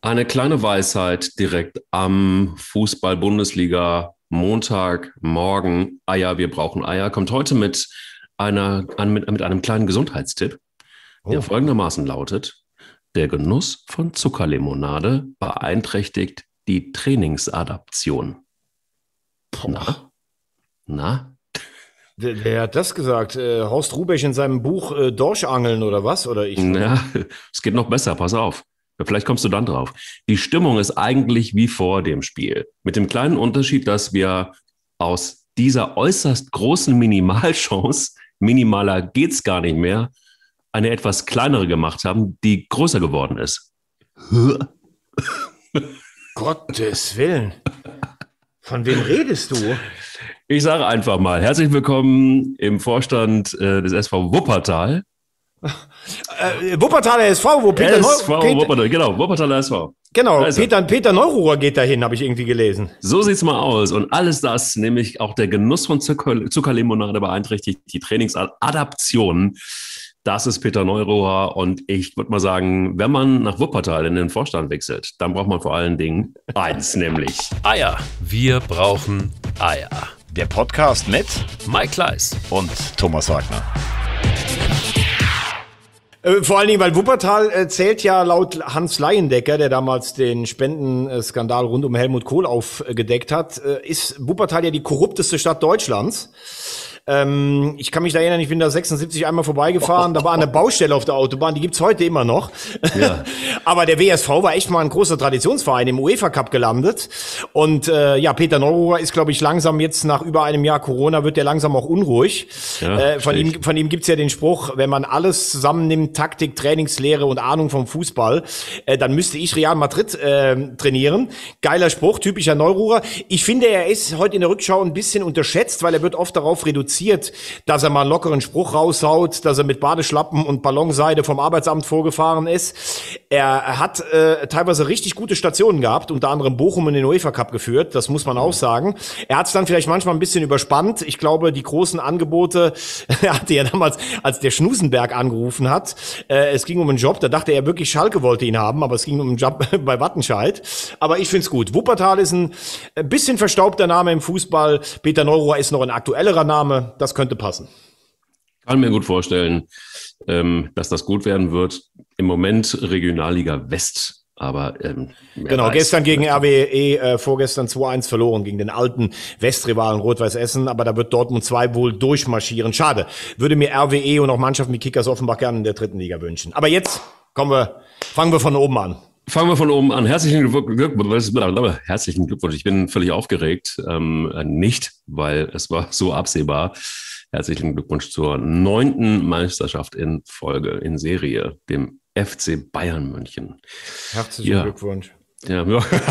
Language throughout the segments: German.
Eine kleine Weisheit direkt am Fußball-Bundesliga Montagmorgen. Eier, wir brauchen Eier. Kommt heute mit einem kleinen Gesundheitstipp, der Oh, folgendermaßen lautet: Der Genuss von Zuckerlimonade beeinträchtigt die Trainingsadaption. boah. Na, na? Wer hat das gesagt? Horst Rubesch in seinem Buch Dorschangeln oder was? Oder ich? Ja, es geht noch besser, pass auf. Vielleicht kommst du dann drauf. Die Stimmung ist eigentlich wie vor dem Spiel. Mit dem kleinen Unterschied, dass wir aus dieser äußerst großen Minimalchance, minimaler geht's gar nicht mehr, eine etwas kleinere gemacht haben, die größer geworden ist. Gottes Willen. Von wem redest du? Ich sage einfach mal, herzlich willkommen im Vorstand des SV Wuppertal. Wuppertaler SV, wo Peter SV Peter, Wuppertal, genau, Wuppertaler SV. genau, Da ist er. Peter Neururer geht dahin, habe ich irgendwie gelesen. So sieht's mal aus. Und alles das, nämlich auch der Genuss von Zuckerlimonade, beeinträchtigt die Trainingsadaption. Das ist Peter Neururer. Und ich würde mal sagen, wenn man nach Wuppertal in den Vorstand wechselt, dann braucht man vor allen Dingen eins, nämlich Eier. Wir brauchen Eier. Der Podcast mit Mike Kleiss. und Thomas Wagner. Vor allen Dingen, weil Wuppertal zählt ja laut Hans Laiendecker, der damals den Spendenskandal rund um Helmut Kohl aufgedeckt hat, ist Wuppertal ja die korrupteste Stadt Deutschlands. Ich kann mich da erinnern, ich bin da 76 einmal vorbeigefahren, da war eine Baustelle auf der Autobahn, die gibt's heute immer noch. Ja. Aber der WSV war echt mal ein großer Traditionsverein im UEFA Cup gelandet. Und Peter Neururer ist, glaube ich, langsam jetzt nach über einem Jahr Corona, wird der langsam auch unruhig. Ja, Von ihm gibt's ja den Spruch, wenn man alles zusammennimmt, Taktik, Trainingslehre und Ahnung vom Fußball, dann müsste ich Real Madrid trainieren. Geiler Spruch, typischer Neururer. Ich finde, er ist heute in der Rückschau ein bisschen unterschätzt, weil er wird oft darauf reduziert, dass er mal einen lockeren Spruch raushaut, dass er mit Badeschlappen und Ballonseide vom Arbeitsamt vorgefahren ist. Er hat teilweise richtig gute Stationen gehabt, unter anderem Bochum in den UEFA Cup geführt, das muss man auch sagen. Er hat es dann vielleicht manchmal ein bisschen überspannt. Ich glaube, die großen Angebote, er hatte ja damals, als der Schnusenberg angerufen hat, es ging um einen Job, da dachte er wirklich, Schalke wollte ihn haben, aber es ging um einen Job bei Wattenscheid. Aber ich find's gut. Wuppertal ist ein bisschen verstaubter Name im Fußball. Peter Neururer ist noch ein aktuellerer Name. Das könnte passen. Kann mir gut vorstellen, dass das gut werden wird. Im Moment Regionalliga West, aber Genau, gestern gegen RWE, vorgestern 2-1 verloren gegen den alten Westrivalen Rot-Weiß Essen, aber da wird Dortmund 2 wohl durchmarschieren. Schade, würde mir RWE und auch Mannschaften wie Kickers Offenbach gerne in der dritten Liga wünschen. Aber jetzt fangen wir von oben an. Fangen wir von oben an. Herzlichen Glückwunsch. Ich bin völlig aufgeregt. Nicht, weil es war so absehbar. Herzlichen Glückwunsch zur 9. Meisterschaft in Folge, in Serie, dem FC Bayern München. Herzlichen Ja. Glückwunsch. Ja.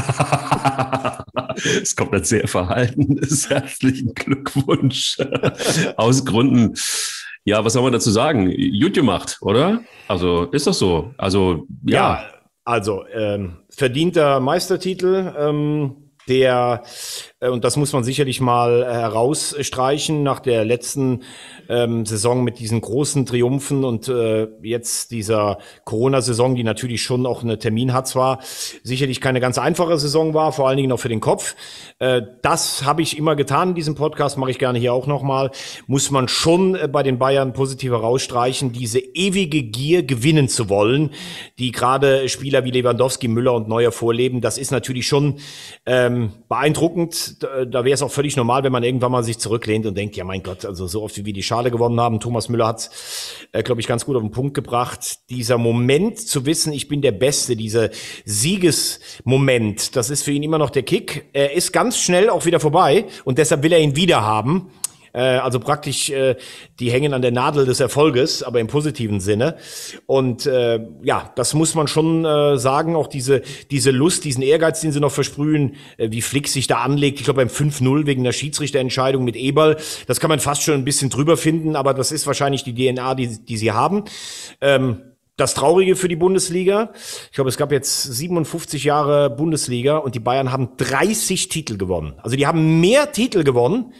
Es kommt ein sehr verhaltenes herzlichen Glückwunsch. Aus Gründen, ja, was soll man dazu sagen? Gut gemacht, oder? Also, ist das so? Also, ja. Also, verdienter Meistertitel, und das muss man sicherlich mal herausstreichen, nach der letzten Saison mit diesen großen Triumphen und jetzt dieser Corona-Saison, die natürlich schon auch eine Terminhatz war, sicherlich keine ganz einfache Saison war, vor allen Dingen auch für den Kopf. Das habe ich immer getan in diesem Podcast, mache ich gerne hier auch nochmal. Muss man schon bei den Bayern positiv herausstreichen, diese ewige Gier, gewinnen zu wollen, die gerade Spieler wie Lewandowski, Müller und Neuer vorleben. Das ist natürlich schon beeindruckend. Da wäre es auch völlig normal, wenn man irgendwann mal sich zurücklehnt und denkt, ja mein Gott, also so oft wie wir die Schale gewonnen haben. Thomas Müller hat es, glaube ich, ganz gut auf den Punkt gebracht. Dieser Moment zu wissen, ich bin der Beste, dieser Siegesmoment, das ist für ihn immer noch der Kick. Er ist ganz schnell auch wieder vorbei und deshalb will er ihn wieder haben. Also praktisch, die hängen an der Nadel des Erfolges, aber im positiven Sinne. Und das muss man schon sagen, auch diese Lust, diesen Ehrgeiz, den sie noch versprühen, wie Flick sich da anlegt. Ich glaube beim 5-0 wegen der Schiedsrichterentscheidung mit Eberl, das kann man fast schon ein bisschen drüber finden, aber das ist wahrscheinlich die DNA, die sie haben. Das Traurige für die Bundesliga, ich glaube, es gab jetzt 57 Jahre Bundesliga und die Bayern haben 30 Titel gewonnen. Also die haben mehr Titel gewonnen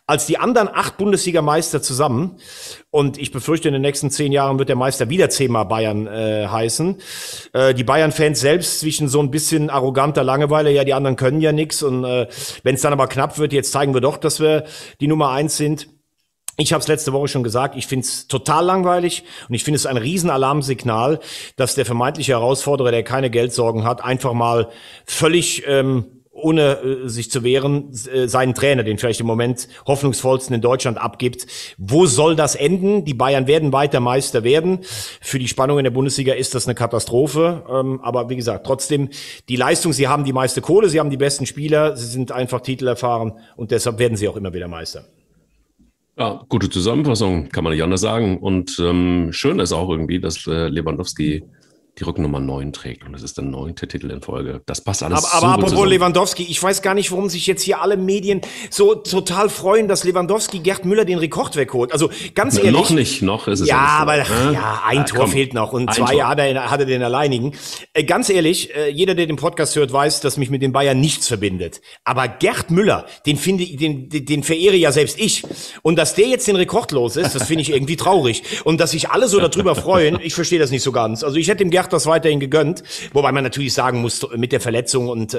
als die anderen 8 Bundesligameister zusammen. Und ich befürchte, in den nächsten 10 Jahren wird der Meister wieder 10-mal Bayern heißen. Die Bayern-Fans selbst zwischen so ein bisschen arroganter Langeweile, ja, die anderen können ja nichts. Und wenn es dann aber knapp wird, jetzt zeigen wir doch, dass wir die Nummer 1 sind. Ich habe es letzte Woche schon gesagt, ich finde es total langweilig und ich finde es ein Riesenalarmsignal, dass der vermeintliche Herausforderer, der keine Geldsorgen hat, einfach mal völlig ohne sich zu wehren, seinen Trainer, den vielleicht im Moment hoffnungsvollsten in Deutschland, abgibt. Wo soll das enden? Die Bayern werden weiter Meister werden. Für die Spannung in der Bundesliga ist das eine Katastrophe. Aber wie gesagt, trotzdem die Leistung, sie haben die meiste Kohle, sie haben die besten Spieler, sie sind einfach titelerfahren und deshalb werden sie auch immer wieder Meister. Ja, gute Zusammenfassung, kann man nicht anders sagen. Und schön ist auch irgendwie, dass Lewandowski die Rücknummer 9 trägt. Und das ist der 9. Titel in Folge. Das passt alles aber so gut apropos zusammen. Lewandowski, ich weiß gar nicht, warum sich jetzt hier alle Medien so total freuen, dass Lewandowski Gerd Müller den Rekord wegholt. Also ganz ehrlich. Noch nicht, noch ist es ja, ja nicht so. aber ja, ein Tor komm, fehlt noch und 2 hat er den alleinigen. Ganz ehrlich, jeder, der den Podcast hört, weiß, dass mich mit den Bayern nichts verbindet. Aber Gerd Müller, den verehre ja selbst ich. Und dass der jetzt den Rekord los ist, das finde ich irgendwie traurig. Und dass sich alle so darüber freuen, ich verstehe das nicht so ganz. Also ich hätte dem Gerd das weiterhin gegönnt. Wobei man natürlich sagen muss, mit der Verletzung und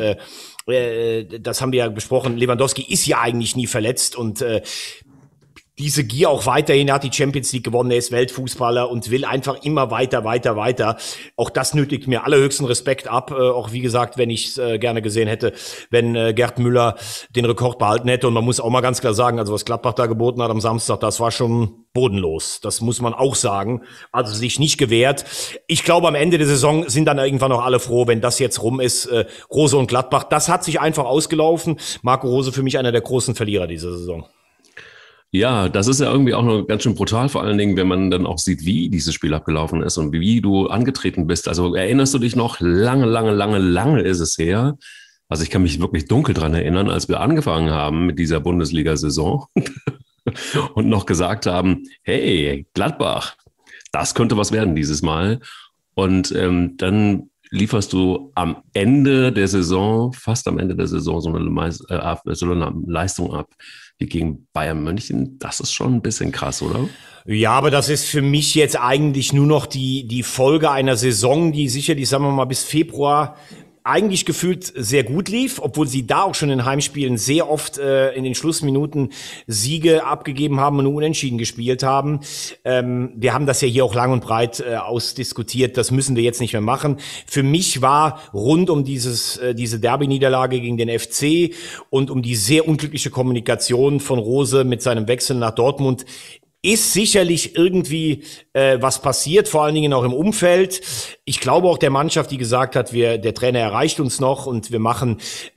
das haben wir ja besprochen, Lewandowski ist ja eigentlich nie verletzt und diese Gier auch weiterhin, er hat die Champions League gewonnen, er ist Weltfußballer und will einfach immer weiter. Auch das nötigt mir allerhöchsten Respekt ab, auch wie gesagt, wenn ich es gerne gesehen hätte, wenn Gerd Müller den Rekord behalten hätte. Und man muss auch mal ganz klar sagen, also was Gladbach da geboten hat am Samstag, das war schon bodenlos. Das muss man auch sagen. Also sich nicht gewehrt. Ich glaube, am Ende der Saison sind dann irgendwann auch alle froh, wenn das jetzt rum ist. Rose und Gladbach, das hat sich einfach ausgelaufen. Marco Rose für mich einer der großen Verlierer dieser Saison. Ja, das ist ja irgendwie auch noch ganz schön brutal, vor allen Dingen, wenn man dann auch sieht, wie dieses Spiel abgelaufen ist und wie du angetreten bist. Also erinnerst du dich noch, lange ist es her. Also ich kann mich wirklich dunkel dran erinnern, als wir angefangen haben mit dieser Bundesliga-Saison und noch gesagt haben, hey, Gladbach, das könnte was werden dieses Mal. Und dann lieferst du am Ende der Saison, fast am Ende der Saison, so eine Leistung ab wie gegen Bayern München. Das ist schon ein bisschen krass, oder? Ja, aber das ist für mich jetzt eigentlich nur noch die Folge einer Saison, die sicherlich, sagen wir mal, bis Februar eigentlich gefühlt sehr gut lief, obwohl sie da auch schon in Heimspielen sehr oft in den Schlussminuten Siege abgegeben haben und unentschieden gespielt haben. Wir haben das ja hier auch lang und breit ausdiskutiert, das müssen wir jetzt nicht mehr machen. Für mich war rund um diese Derby-Niederlage gegen den FC und um die sehr unglückliche Kommunikation von Rose mit seinem Wechsel nach Dortmund ist sicherlich irgendwie was passiert, vor allen Dingen auch im Umfeld. Ich glaube auch der Mannschaft, die gesagt hat, der Trainer erreicht uns noch und wir machen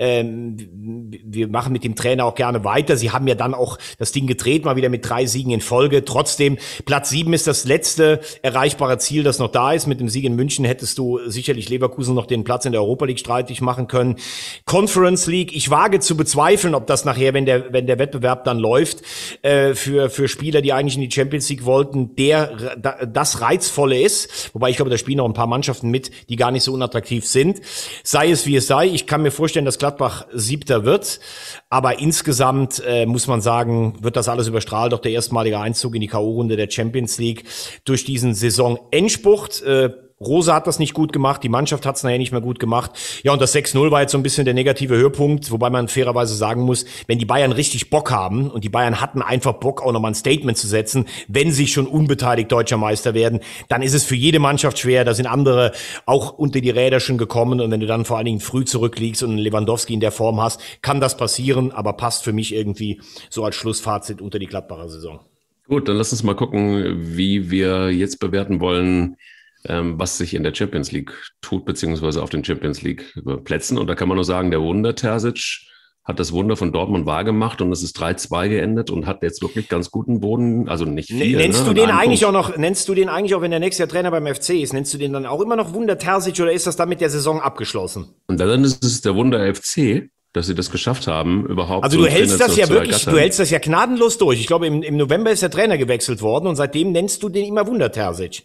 mit dem Trainer auch gerne weiter. Sie haben ja dann auch das Ding gedreht, mal wieder mit 3 Siegen in Folge. Trotzdem, Platz 7 ist das letzte erreichbare Ziel, das noch da ist. Mit dem Sieg in München hättest du sicherlich Leverkusen noch den Platz in der Europa League streitig machen können. Conference League, ich wage zu bezweifeln, ob das nachher, wenn der Wettbewerb dann läuft, für Spieler, die eigentlich in die Champions League wollten, das Reizvolle ist. Wobei ich glaube, da spielen noch ein paar Mannschaften mit, die gar nicht so unattraktiv sind. Sei es wie es sei, ich kann mir vorstellen, dass Gladbach 7. wird. Aber insgesamt muss man sagen, wird das alles überstrahlt. Auch der erstmalige Einzug in die K.O.-Runde der Champions League durch diesen Saison-Endspurt. Rose hat das nicht gut gemacht, die Mannschaft hat es nachher nicht mehr gut gemacht. Ja, und das 6-0 war jetzt so ein bisschen der negative Höhepunkt, wobei man fairerweise sagen muss, wenn die Bayern richtig Bock haben, und die Bayern hatten einfach Bock, auch nochmal ein Statement zu setzen, wenn sie schon unbeteiligt deutscher Meister werden, dann ist es für jede Mannschaft schwer. Da sind andere auch unter die Räder schon gekommen, und wenn du dann vor allen Dingen früh zurückliegst und einen Lewandowski in der Form hast, kann das passieren, aber passt für mich irgendwie so als Schlussfazit unter die Gladbacher Saison. Gut, dann lass uns mal gucken, wie wir jetzt bewerten wollen, was sich in der Champions League tut, beziehungsweise auf den Champions League Plätzen. Und da kann man nur sagen, der Wunder Terzic hat das Wunder von Dortmund wahrgemacht und es ist 3-2 geendet und hat jetzt wirklich ganz guten Boden, also nicht viel. Nennst du den eigentlich auch, wenn der nächste Jahr Trainer beim FC ist, nennst du den dann auch immer noch Wunder Terzic oder ist das dann mit der Saison abgeschlossen? Und dann ist es der Wunder FC, dass sie das geschafft haben, überhaupt. Also du hältst das ja wirklich, du hältst das ja gnadenlos durch. Ich glaube, im November ist der Trainer gewechselt worden und seitdem nennst du den immer Wunder Terzic.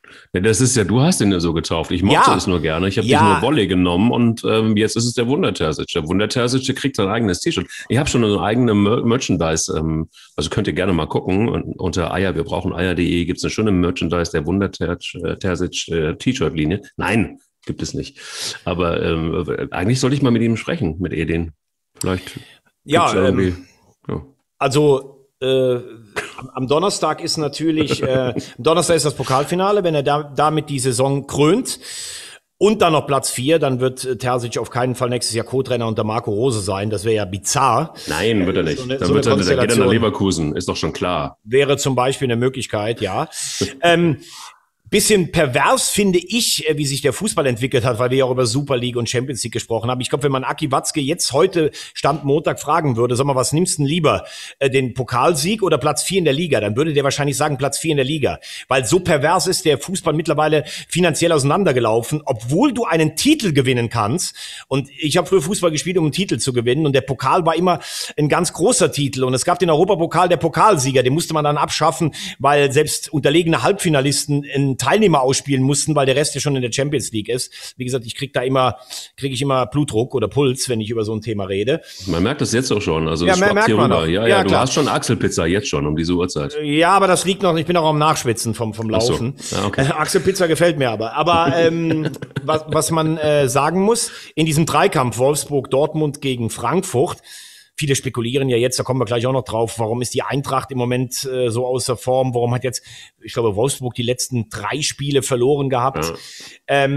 Ja, das ist ja, du hast ihn ja so getauft. Ich mochte es nur gerne. Ich habe dich nur Wolle genommen und jetzt ist es der Wunder-Terzic. Der Wunder-Terzic, der kriegt sein eigenes T-Shirt. Ich habe schon eine eigene Merchandise. Also könnt ihr gerne mal gucken. Und unter Eier, wir brauchen Eier.de gibt es eine schöne Merchandise der Wunder-Terzic T-Shirt-Linie. Nein, gibt es nicht. Aber eigentlich sollte ich mal mit ihm sprechen, mit Edin. Vielleicht. Ja, also am Donnerstag ist natürlich, Donnerstag ist das Pokalfinale. Wenn er damit die Saison krönt und dann noch Platz 4, dann wird Terzic auf keinen Fall nächstes Jahr Co-Trainer unter Marco Rose sein. Das wäre ja bizarr. Nein, wird er nicht. Dann geht er nach Leverkusen, ist doch schon klar. Wäre zum Beispiel eine Möglichkeit, ja. Bisschen pervers finde ich, wie sich der Fußball entwickelt hat, weil wir ja auch über Super League und Champions League gesprochen haben. Ich glaube, wenn man Aki Watzke jetzt heute, Stand Montag, fragen würde, sag mal, was nimmst du denn lieber, den Pokalsieg oder Platz 4 in der Liga? Dann würde der wahrscheinlich sagen, Platz 4 in der Liga. Weil so pervers ist der Fußball mittlerweile finanziell auseinandergelaufen, obwohl du einen Titel gewinnen kannst. Und ich habe früher Fußball gespielt, um einen Titel zu gewinnen. Und der Pokal war immer ein ganz großer Titel. Und es gab den Europapokal der Pokalsieger. Den musste man dann abschaffen, weil selbst unterlegene Halbfinalisten in Teilnehmer ausspielen mussten, weil der Rest ja schon in der Champions League ist. Wie gesagt, ich kriege ich immer Blutdruck oder Puls, wenn ich über so ein Thema rede. Man merkt das jetzt auch schon. Also ja, es schwappt hier rüber. Ja, du klar. hast schon Achselpizza jetzt schon um diese Uhrzeit. Ja, aber das liegt noch, ich bin auch am Nachschwitzen vom Laufen. So. Ja, okay. Achselpizza gefällt mir aber. Aber was man sagen muss, in diesem Dreikampf Wolfsburg-Dortmund gegen Frankfurt, viele spekulieren ja jetzt, da kommen wir gleich auch noch drauf, warum ist die Eintracht im Moment so außer Form? Warum hat jetzt, ich glaube, Wolfsburg die letzten 3 Spiele verloren gehabt? Ja.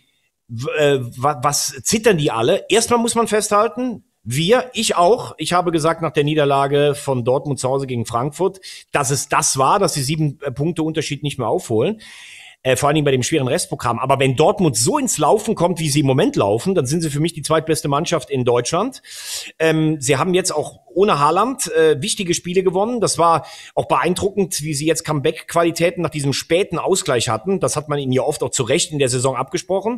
Was zittern die alle? Erstmal muss man festhalten, ich auch. Ich habe gesagt nach der Niederlage von Dortmund zu Hause gegen Frankfurt, dass es das war, dass sie 7 Punkte Unterschied nicht mehr aufholen. Vor allen Dingen bei dem schweren Restprogramm. Aber wenn Dortmund so ins Laufen kommt, wie sie im Moment laufen, dann sind sie für mich die zweitbeste Mannschaft in Deutschland. Sie haben jetzt auch ohne Haaland wichtige Spiele gewonnen. Das war auch beeindruckend, wie sie jetzt Comeback-Qualitäten nach diesem späten Ausgleich hatten. Das hat man ihnen ja oft auch zu Recht in der Saison abgesprochen.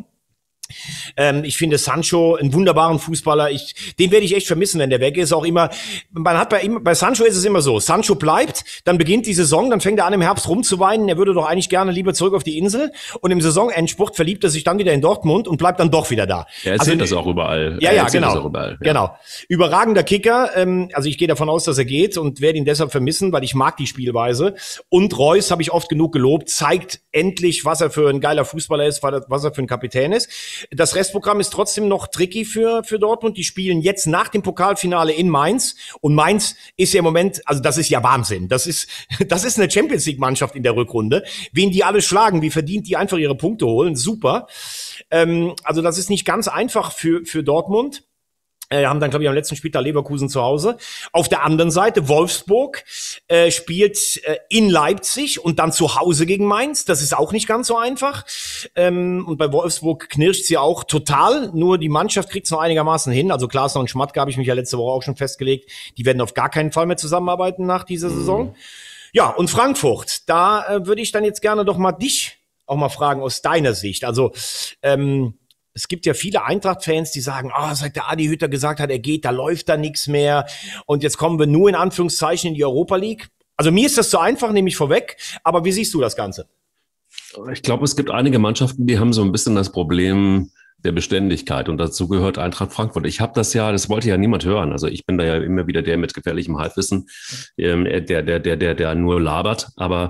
Ich finde Sancho einen wunderbaren Fußballer. Den werde ich echt vermissen, wenn der weg ist. Auch immer, bei Sancho ist es immer so. Sancho bleibt, dann beginnt die Saison, dann fängt er an im Herbst rumzuweinen. Er würde doch eigentlich gerne lieber zurück auf die Insel. Und im Saisonendspurt verliebt er sich dann wieder in Dortmund und bleibt dann doch wieder da. Er erzählt das auch überall. Ja, genau. Überragender Kicker. Also ich gehe davon aus, dass er geht und werde ihn deshalb vermissen, weil ich mag die Spielweise. Und Reus habe ich oft genug gelobt, zeigt endlich, was er für ein geiler Fußballer ist, was er für ein Kapitän ist. Das Restprogramm ist trotzdem noch tricky für Dortmund. Die spielen jetzt nach dem Pokalfinale in Mainz. Und Mainz ist ja im Moment, also das ist ja Wahnsinn. Das ist eine Champions-League-Mannschaft in der Rückrunde. Wen die alle schlagen, wie verdient die einfach ihre Punkte holen. Super. Also das ist nicht ganz einfach für Dortmund. Haben dann, glaube ich, am letzten Spieltag Leverkusen zu Hause. Auf der anderen Seite Wolfsburg spielt in Leipzig und dann zu Hause gegen Mainz. Das ist auch nicht ganz so einfach. Und bei Wolfsburg knirscht sie auch total. Nur die Mannschaft kriegt es noch einigermaßen hin. Also Glasner und Schmatke habe ich mich ja letzte Woche auch schon festgelegt. Die werden auf gar keinen Fall mehr zusammenarbeiten nach dieser Saison. Ja, und Frankfurt. Da würde ich dann jetzt gerne doch mal dich auch mal fragen aus deiner Sicht. Also es gibt ja viele Eintracht-Fans, die sagen, seit der Adi Hütter gesagt hat, er geht, da läuft da nichts mehr. Und jetzt kommen wir nur in Anführungszeichen in die Europa League. Also mir ist das zu einfach, nehme ich vorweg. Aber wie siehst du das Ganze? Ich glaube, es gibt einige Mannschaften, die haben so ein bisschen das Problem der Beständigkeit. Und dazu gehört Eintracht Frankfurt. Das wollte ja niemand hören. Also ich bin da ja immer wieder der mit gefährlichem Halbwissen, der nur labert. Aber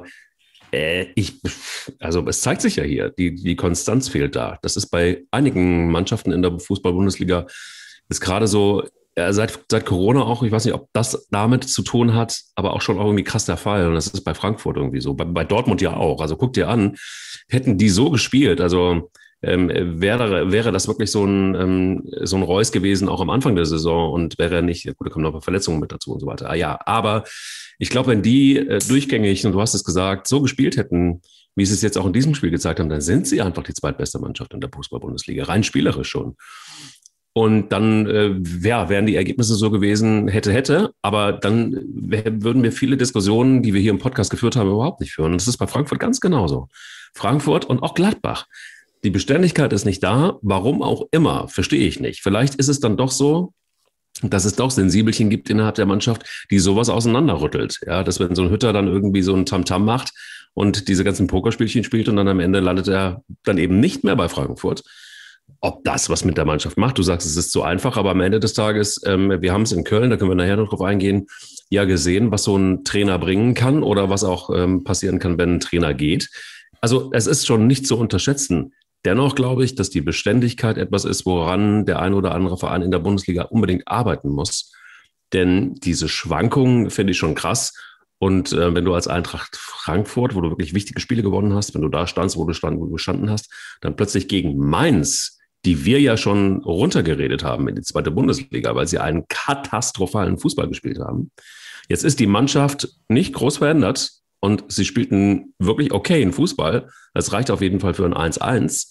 es zeigt sich ja hier, die Konstanz fehlt da. Das ist bei einigen Mannschaften in der Fußball-Bundesliga ist gerade so, seit Corona auch, ich weiß nicht, ob das damit zu tun hat, aber auch schon irgendwie krass der Fall. Und das ist bei Frankfurt irgendwie so, bei Dortmund ja auch. Also guck dir an, hätten die so gespielt, also wäre das wirklich so ein Reus gewesen, auch am Anfang der Saison, und wäre nicht, gut, da kommen noch Verletzungen mit dazu und so weiter. Ja, aber ich glaube, wenn die durchgängig, und du hast es gesagt, so gespielt hätten, wie sie es jetzt auch in diesem Spiel gezeigt haben, dann sind sie einfach die zweitbeste Mannschaft in der Fußball-Bundesliga, rein spielerisch schon. Und dann wären die Ergebnisse so gewesen, hätte, aber dann würden wir viele Diskussionen, die wir hier im Podcast geführt haben, überhaupt nicht führen. Und das ist bei Frankfurt ganz genauso. Frankfurt und auch Gladbach. Die Beständigkeit ist nicht da, warum auch immer, verstehe ich nicht. Vielleicht ist es dann doch so, dass es doch Sensibelchen gibt innerhalb der Mannschaft, die sowas auseinanderrüttelt. Ja, dass wenn so ein Hütter dann irgendwie so ein Tamtam macht und diese ganzen Pokerspielchen spielt und dann am Ende landet er dann eben nicht mehr bei Frankfurt. Ob das was mit der Mannschaft macht, du sagst, es ist so einfach, aber am Ende des Tages, wir haben es in Köln, da können wir nachher noch drauf eingehen, ja gesehen, was so ein Trainer bringen kann oder was auch passieren kann, wenn ein Trainer geht. Also es ist schon nicht zu unterschätzen. Dennoch glaube ich, dass die Beständigkeit etwas ist, woran der ein oder andere Verein in der Bundesliga unbedingt arbeiten muss. Denn diese Schwankungen finde ich schon krass. Und wenn du als Eintracht Frankfurt, wo du wirklich wichtige Spiele gewonnen hast, wenn du da standst, wo du gestanden hast, dann plötzlich gegen Mainz, die wir ja schon runtergeredet haben in die zweite Bundesliga, weil sie einen katastrophalen Fußball gespielt haben. Jetzt ist die Mannschaft nicht groß verändert und sie spielten wirklich okayen Fußball. Das reicht auf jeden Fall für ein 1-1.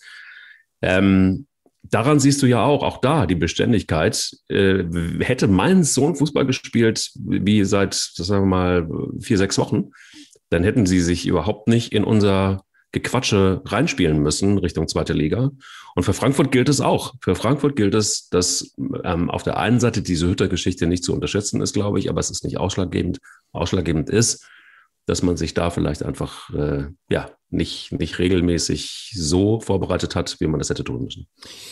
Daran siehst du ja auch da die Beständigkeit. Hätte Mainz so einen Fußball gespielt wie seit, sagen wir mal, 4-6 Wochen, dann hätten sie sich überhaupt nicht in unser Gequatsche reinspielen müssen Richtung zweite Liga. Und für Frankfurt gilt es auch. Für Frankfurt gilt es, dass auf der einen Seite diese Hütter-Geschichte nicht zu unterschätzen ist, glaube ich, aber es ist nicht ausschlaggebend. Ausschlaggebend ist, dass man sich da vielleicht einfach nicht regelmäßig so vorbereitet hat, wie man das hätte tun müssen.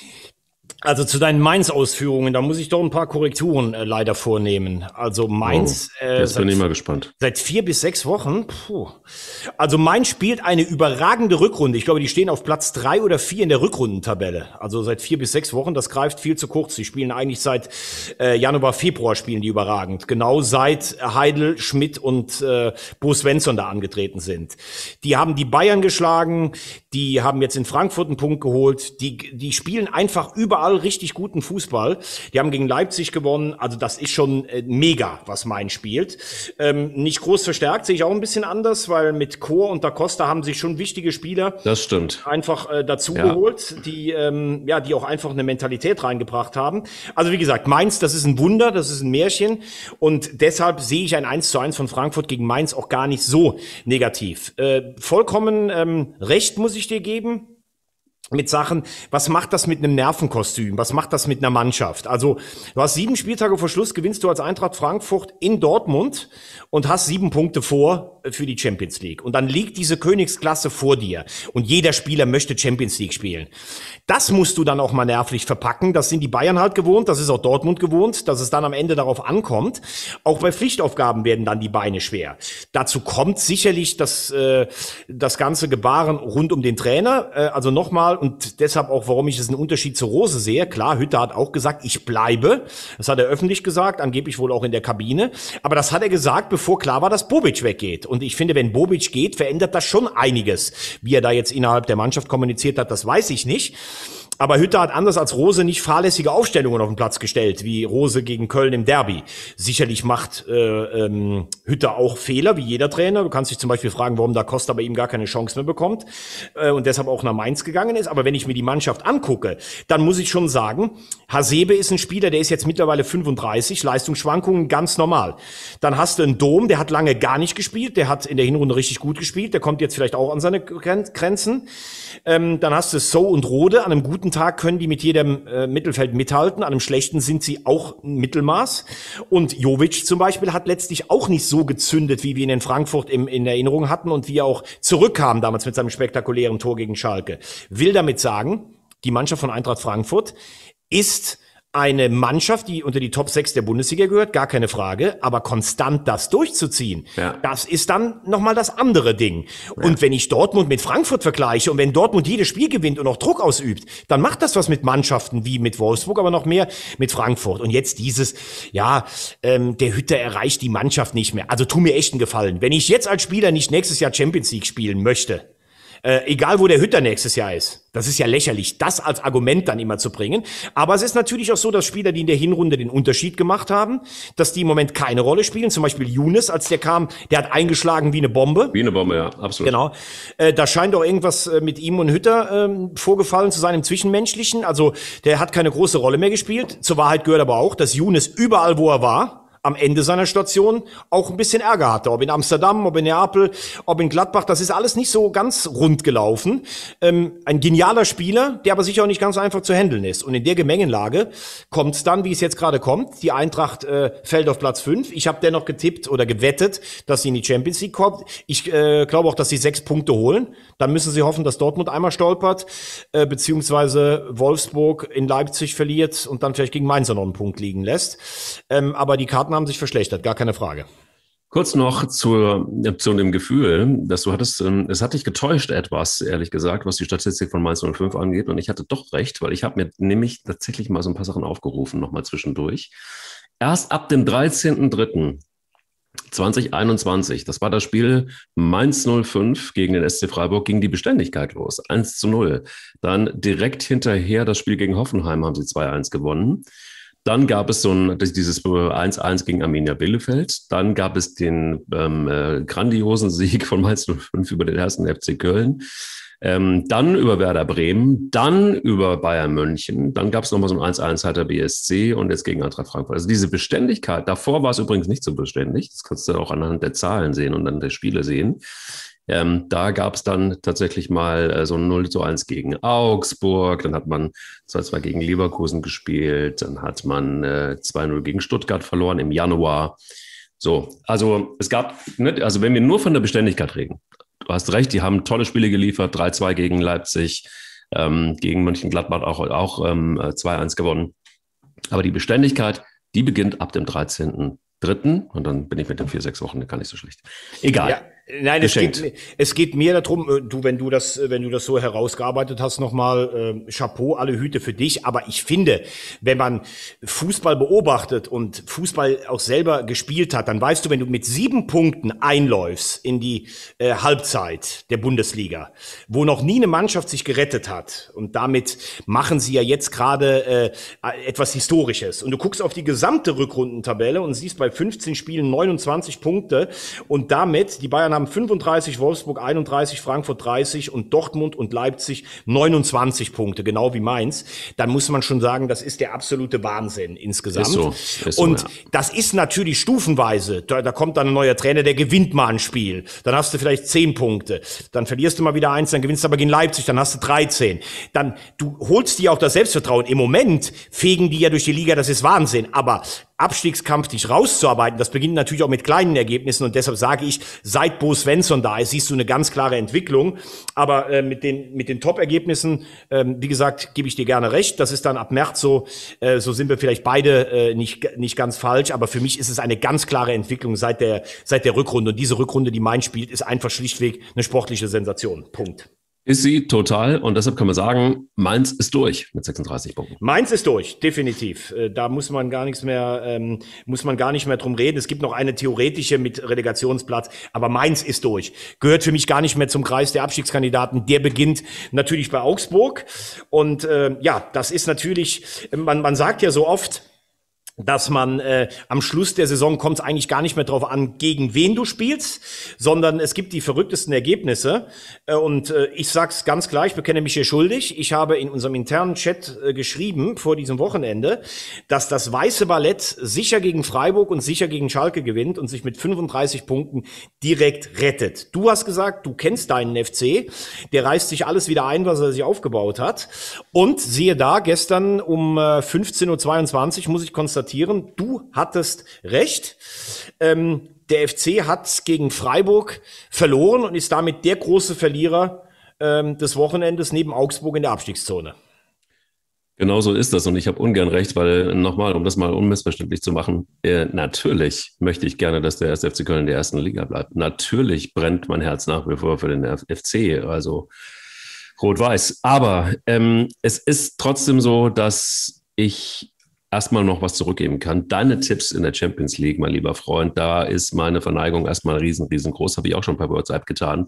Also zu deinen Mainz-Ausführungen, da muss ich doch ein paar Korrekturen leider vornehmen. Also Mainz... Jetzt bin ich mal gespannt. Seit 4 bis 6 Wochen? Also Mainz spielt eine überragende Rückrunde. Ich glaube, die stehen auf Platz 3 oder 4 in der Rückrundentabelle. Also seit 4 bis 6 Wochen, das greift viel zu kurz. Die spielen eigentlich seit Januar, Februar spielen die überragend. Genau seit Heidel, Schmidt und Bo Svensson da angetreten sind. Die haben die Bayern geschlagen, die haben jetzt in Frankfurt einen Punkt geholt. Die spielen einfach überall richtig guten Fußball. Die haben gegen Leipzig gewonnen. Also das ist schon mega, was Mainz spielt. Nicht groß verstärkt, sehe ich auch ein bisschen anders, weil mit Chor und Da Costa haben sich schon wichtige Spieler das stimmt. einfach dazu geholt, die auch einfach eine Mentalität reingebracht haben. Also wie gesagt, Mainz, das ist ein Wunder, das ist ein Märchen und deshalb sehe ich ein 1:1 von Frankfurt gegen Mainz auch gar nicht so negativ. Vollkommen recht muss ich dir geben. Mit Sachen, was macht das mit einem Nervenkostüm? Was macht das mit einer Mannschaft? Also, du hast 7 Spieltage vor Schluss, gewinnst du als Eintracht Frankfurt in Dortmund und hast 7 Punkte vor für die Champions League. Und dann liegt diese Königsklasse vor dir. Und jeder Spieler möchte Champions League spielen. Das musst du dann auch mal nervlich verpacken. Das sind die Bayern halt gewohnt, das ist auch Dortmund gewohnt, dass es dann am Ende darauf ankommt. Auch bei Pflichtaufgaben werden dann die Beine schwer. Dazu kommt sicherlich das ganze Gebaren rund um den Trainer. Also nochmal, und deshalb auch, warum ich es einen Unterschied zu Rose sehe. Klar, Hütter hat auch gesagt, ich bleibe. Das hat er öffentlich gesagt, angeblich wohl auch in der Kabine. Aber das hat er gesagt, bevor klar war, dass Bobic weggeht. Und ich finde, wenn Bobic geht, verändert das schon einiges. Wie er da jetzt innerhalb der Mannschaft kommuniziert hat, das weiß ich nicht. Aber Hütter hat anders als Rose nicht fahrlässige Aufstellungen auf den Platz gestellt, wie Rose gegen Köln im Derby. Sicherlich macht Hütter auch Fehler, wie jeder Trainer. Du kannst dich zum Beispiel fragen, warum Da Costa bei ihm gar keine Chance mehr bekommt und deshalb auch nach Mainz gegangen ist. Aber wenn ich mir die Mannschaft angucke, dann muss ich schon sagen, Hasebe ist ein Spieler, der ist jetzt mittlerweile 35, Leistungsschwankungen ganz normal. Dann hast du einen Dom, der hat lange gar nicht gespielt, der hat in der Hinrunde richtig gut gespielt, der kommt jetzt vielleicht auch an seine Grenzen. Dann hast du So und Rode, an einem guten Tag können die mit jedem Mittelfeld mithalten, an einem schlechten sind sie auch Mittelmaß. Und Jovic zum Beispiel hat letztlich auch nicht so gezündet, wie wir ihn in Frankfurt in Erinnerung hatten und wie er auch zurückkam damals mit seinem spektakulären Tor gegen Schalke. Will damit sagen, die Mannschaft von Eintracht Frankfurt ist eine Mannschaft, die unter die Top 6 der Bundesliga gehört, gar keine Frage, aber konstant das durchzuziehen, das ist dann nochmal das andere Ding. Ja. Und wenn ich Dortmund mit Frankfurt vergleiche und wenn Dortmund jedes Spiel gewinnt und auch Druck ausübt, dann macht das was mit Mannschaften wie mit Wolfsburg, aber noch mehr mit Frankfurt. Und jetzt dieses, der Hütter erreicht die Mannschaft nicht mehr. Also tu mir echt einen Gefallen. Wenn ich jetzt als Spieler nicht nächstes Jahr Champions League spielen möchte, egal wo der Hütter nächstes Jahr ist. Das ist ja lächerlich, das als Argument dann immer zu bringen. Aber es ist natürlich auch so, dass Spieler, die in der Hinrunde den Unterschied gemacht haben, dass die im Moment keine Rolle spielen. Zum Beispiel Younes, als der kam, der hat eingeschlagen wie eine Bombe. Wie eine Bombe, ja, absolut. Genau. Da scheint auch irgendwas mit ihm und Hütter vorgefallen zu sein im Zwischenmenschlichen. Also der hat keine große Rolle mehr gespielt. Zur Wahrheit gehört aber auch, dass Younes überall, wo er war, am Ende seiner Station auch ein bisschen Ärger hatte. Ob in Amsterdam, ob in Neapel, ob in Gladbach, das ist alles nicht so ganz rund gelaufen. Ein genialer Spieler, der aber sicher auch nicht ganz einfach zu handeln ist. Und in der Gemengelage kommt es dann, wie es jetzt gerade kommt. Die Eintracht fällt auf Platz 5. Ich habe dennoch getippt oder gewettet, dass sie in die Champions League kommt. Ich glaube auch, dass sie 6 Punkte holen. Dann müssen sie hoffen, dass Dortmund einmal stolpert, beziehungsweise Wolfsburg in Leipzig verliert und dann vielleicht gegen Mainz noch einen Punkt liegen lässt. Aber die Karten haben sich verschlechtert, gar keine Frage. Kurz noch zu dem Gefühl, dass du hattest, es hat dich getäuscht etwas, ehrlich gesagt, was die Statistik von Mainz 05 angeht. Und ich hatte doch recht, weil ich habe mir nämlich tatsächlich mal so ein paar Sachen aufgerufen, nochmal zwischendurch. Erst ab dem 13.03.2021, das war das Spiel Mainz 05 gegen den SC Freiburg, ging die Beständigkeit los, 1:0. Dann direkt hinterher das Spiel gegen Hoffenheim haben sie 2:1 gewonnen. Dann gab es dieses 1:1 gegen Arminia Bielefeld. Dann gab es den grandiosen Sieg von Mainz 05 über den 1. FC Köln. Dann über Werder Bremen. Dann über Bayern München. Dann gab es nochmal so ein 1:1 Hertha BSC und jetzt gegen Eintracht Frankfurt. Also diese Beständigkeit, davor war es übrigens nicht so beständig. Das kannst du auch anhand der Zahlen sehen und an der Spiele sehen. Da gab es dann tatsächlich mal so ein 0:1 gegen Augsburg, dann hat man 2:2 gegen Leverkusen gespielt, dann hat man 2:0 gegen Stuttgart verloren im Januar. So, also es gab, also wenn wir nur von der Beständigkeit reden, du hast recht, die haben tolle Spiele geliefert, 3:2 gegen Leipzig, gegen Mönchengladbach auch 2:1 gewonnen. Aber die Beständigkeit, die beginnt ab dem 13.03. und dann bin ich mit den 4-6 Wochen gar nicht so schlecht. Egal. Ja. Nein, es geht mir darum, wenn du das so herausgearbeitet hast, nochmal Chapeau, alle Hüte für dich. Aber ich finde, wenn man Fußball beobachtet und Fußball auch selber gespielt hat, dann weißt du, wenn du mit 7 Punkten einläufst in die Halbzeit der Bundesliga, wo noch nie eine Mannschaft sich gerettet hat, und damit machen sie ja jetzt gerade etwas Historisches. Und du guckst auf die gesamte Rückrundentabelle und siehst bei 15 Spielen 29 Punkte und damit die Bayern haben 35, Wolfsburg 31, Frankfurt 30 und Dortmund und Leipzig 29 Punkte, genau wie Mainz. Dann muss man schon sagen, das ist der absolute Wahnsinn insgesamt. Ist so, und das ist natürlich stufenweise. Da kommt dann ein neuer Trainer, der gewinnt mal ein Spiel. Dann hast du vielleicht 10 Punkte. Dann verlierst du mal wieder 1, dann gewinnst du aber gegen Leipzig, dann hast du 13. Dann, du holst dir auch das Selbstvertrauen. Im Moment fegen die ja durch die Liga, das ist Wahnsinn. Aber Abstiegskampf dich rauszuarbeiten, das beginnt natürlich auch mit kleinen Ergebnissen und deshalb sage ich, seit Bo Svensson da ist, siehst du eine ganz klare Entwicklung, aber mit den Top-Ergebnissen, wie gesagt, gebe ich dir gerne recht, das ist dann ab März so sind wir vielleicht beide nicht ganz falsch, aber für mich ist es eine ganz klare Entwicklung seit der Rückrunde und diese Rückrunde, die Mainz spielt, ist einfach schlichtweg eine sportliche Sensation, Punkt. Ist sie total und deshalb kann man sagen, Mainz ist durch mit 36 Punkten. Mainz ist durch, definitiv. Da muss man gar nicht mehr drum reden. Es gibt noch eine theoretische mit Relegationsplatz, aber Mainz ist durch. Gehört für mich gar nicht mehr zum Kreis der Abstiegskandidaten. Der beginnt natürlich bei Augsburg und das ist natürlich, man sagt ja so oft, dass man am Schluss der Saison kommt es eigentlich gar nicht mehr drauf an, gegen wen du spielst, sondern es gibt die verrücktesten Ergebnisse. Und ich sag's ganz klar, ich bekenne mich hier schuldig. Ich habe in unserem internen Chat geschrieben vor diesem Wochenende, dass das Weiße Ballett sicher gegen Freiburg und sicher gegen Schalke gewinnt und sich mit 35 Punkten direkt rettet. Du hast gesagt, du kennst deinen FC. Der reißt sich alles wieder ein, was er sich aufgebaut hat. Und siehe da, gestern um 15:22 Uhr muss ich konstatieren, du hattest recht. Der FC hat gegen Freiburg verloren und ist damit der große Verlierer des Wochenendes neben Augsburg in der Abstiegszone. Genau so ist das und ich habe ungern recht, weil nochmal, um das mal unmissverständlich zu machen, natürlich möchte ich gerne, dass der 1. FC Köln in der ersten Liga bleibt. Natürlich brennt mein Herz nach wie vor für den FC, also rot-weiß. Aber es ist trotzdem so, dass ich erstmal noch was zurückgeben kann. Deine Tipps in der Champions League, mein lieber Freund, da ist meine Verneigung erstmal riesengroß, habe ich auch schon bei WhatsApp getan.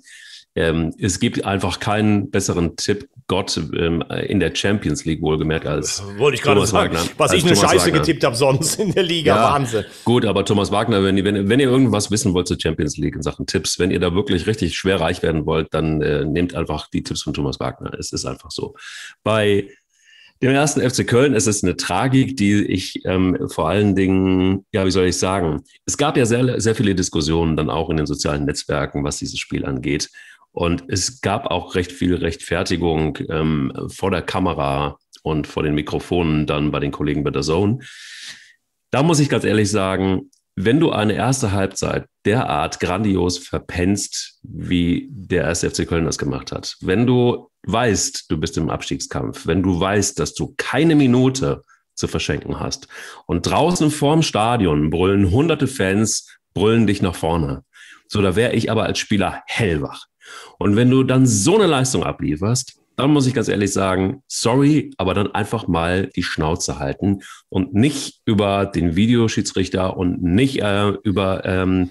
Es gibt einfach keinen besseren Tipp-Gott in der Champions League, wohlgemerkt, als wollte ich gerade sagen, Wagner, was ich eine Scheiße getippt habe sonst in der Liga, ja, Wahnsinn. Gut, aber Thomas Wagner, wenn ihr irgendwas wissen wollt zur Champions League in Sachen Tipps, wenn ihr da wirklich richtig schwer reich werden wollt, dann nehmt einfach die Tipps von Thomas Wagner. Es ist einfach so. Bei Dem ersten FC Köln ist es eine Tragik, die ich vor allen Dingen, ja, wie soll ich sagen, es gab ja sehr, sehr viele Diskussionen dann auch in den sozialen Netzwerken, was dieses Spiel angeht. Und es gab auch recht viel Rechtfertigung vor der Kamera und vor den Mikrofonen dann bei den Kollegen bei DAZN. Da muss ich ganz ehrlich sagen, wenn du eine erste Halbzeit derart grandios verpennst, wie der erste FC Köln das gemacht hat, wenn du weißt, du bist im Abstiegskampf, wenn du weißt, dass du keine Minute zu verschenken hast und draußen vorm Stadion brüllen hunderte Fans, brüllen dich nach vorne. So, da wäre ich aber als Spieler hellwach. Und wenn du dann so eine Leistung ablieferst, dann muss ich ganz ehrlich sagen, sorry, aber dann einfach mal die Schnauze halten und nicht über den Videoschiedsrichter und nicht über den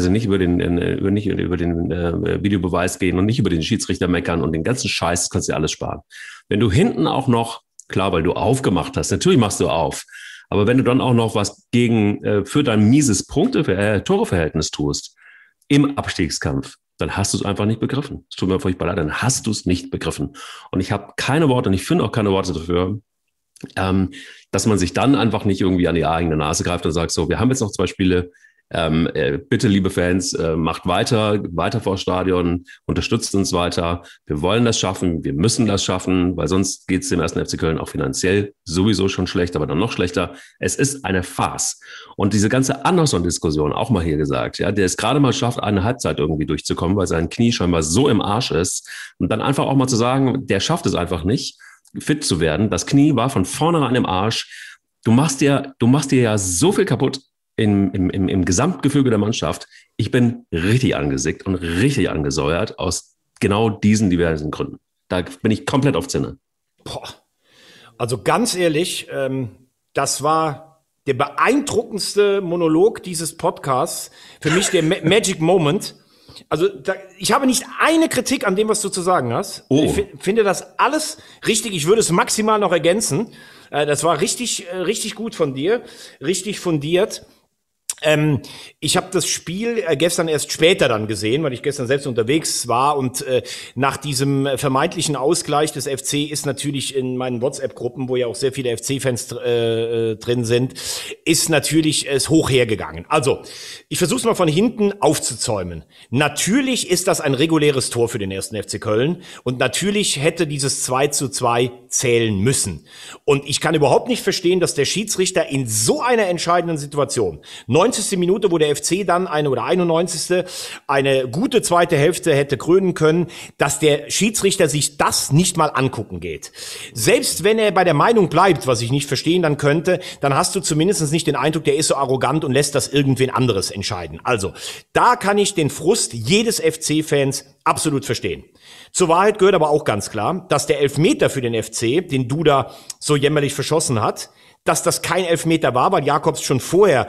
Videobeweis gehen und nicht über den Schiedsrichter meckern und den ganzen Scheiß, das kannst du dir alles sparen. Wenn du hinten auch noch, klar, weil du aufgemacht hast, natürlich machst du auf, aber wenn du dann auch noch was für dein mieses Toreverhältnis tust im Abstiegskampf, dann hast du es einfach nicht begriffen. Es tut mir furchtbar leid, dann hast du es nicht begriffen. Und ich habe keine Worte, und ich finde auch keine Worte dafür, dass man sich dann einfach nicht irgendwie an die eigene Nase greift und sagt, so, wir haben jetzt noch 2 Spiele, bitte, liebe Fans, macht weiter vor Stadion, unterstützt uns weiter. Wir wollen das schaffen, wir müssen das schaffen, weil sonst geht es dem ersten FC Köln auch finanziell sowieso schon schlecht, aber dann noch schlechter. Es ist eine Farce. Und diese ganze Anderson-Diskussion, auch mal hier gesagt, ja, der es gerade mal schafft, eine Halbzeit irgendwie durchzukommen, weil sein Knie scheinbar so im Arsch ist. Und dann einfach auch mal zu sagen, der schafft es einfach nicht, fit zu werden. Das Knie war von vornherein im Arsch. Du machst dir ja so viel kaputt im Gesamtgefüge der Mannschaft. Ich bin richtig angesickt und richtig angesäuert aus genau diesen diversen Gründen. Da bin ich komplett auf Zinne. Boah. Also ganz ehrlich, das war der beeindruckendste Monolog dieses Podcasts. Für mich der Magic Moment. Also ich habe nicht eine Kritik an dem, was du zu sagen hast. Oh. Ich finde das alles richtig. Ich würde es maximal noch ergänzen. Das war richtig gut von dir. Richtig fundiert. Ich habe das Spiel gestern erst später dann gesehen, weil ich gestern selbst unterwegs war und nach diesem vermeintlichen Ausgleich des FC ist natürlich in meinen WhatsApp-Gruppen, wo ja auch sehr viele FC-Fans drin sind, ist natürlich es hoch hergegangen. Also, ich versuche es mal von hinten aufzuzäumen. Natürlich ist das ein reguläres Tor für den ersten FC Köln und natürlich hätte dieses 2:2 zählen müssen. Und ich kann überhaupt nicht verstehen, dass der Schiedsrichter in so einer entscheidenden Situation, 90. Minute, wo der FC dann 91. eine gute zweite Hälfte hätte krönen können, dass der Schiedsrichter sich das nicht mal angucken geht. Selbst wenn er bei der Meinung bleibt, was ich nicht verstehen dann könnte, dann hast du zumindest nicht den Eindruck, der ist so arrogant und lässt das irgendwen anderes entscheiden. Also, da kann ich den Frust jedes FC-Fans absolut verstehen. Zur Wahrheit gehört aber auch ganz klar, dass der Elfmeter für den FC, den Duda so jämmerlich verschossen hat, dass das kein Elfmeter war, weil Jakobs schon vorher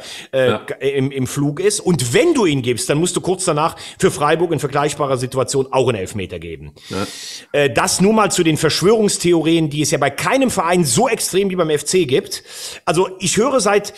im Flug ist. Und wenn du ihn gibst, dann musst du kurz danach für Freiburg in vergleichbarer Situation auch einen Elfmeter geben. Ja. Das nur mal zu den Verschwörungstheorien, die es ja bei keinem Verein so extrem wie beim FC gibt. Also ich höre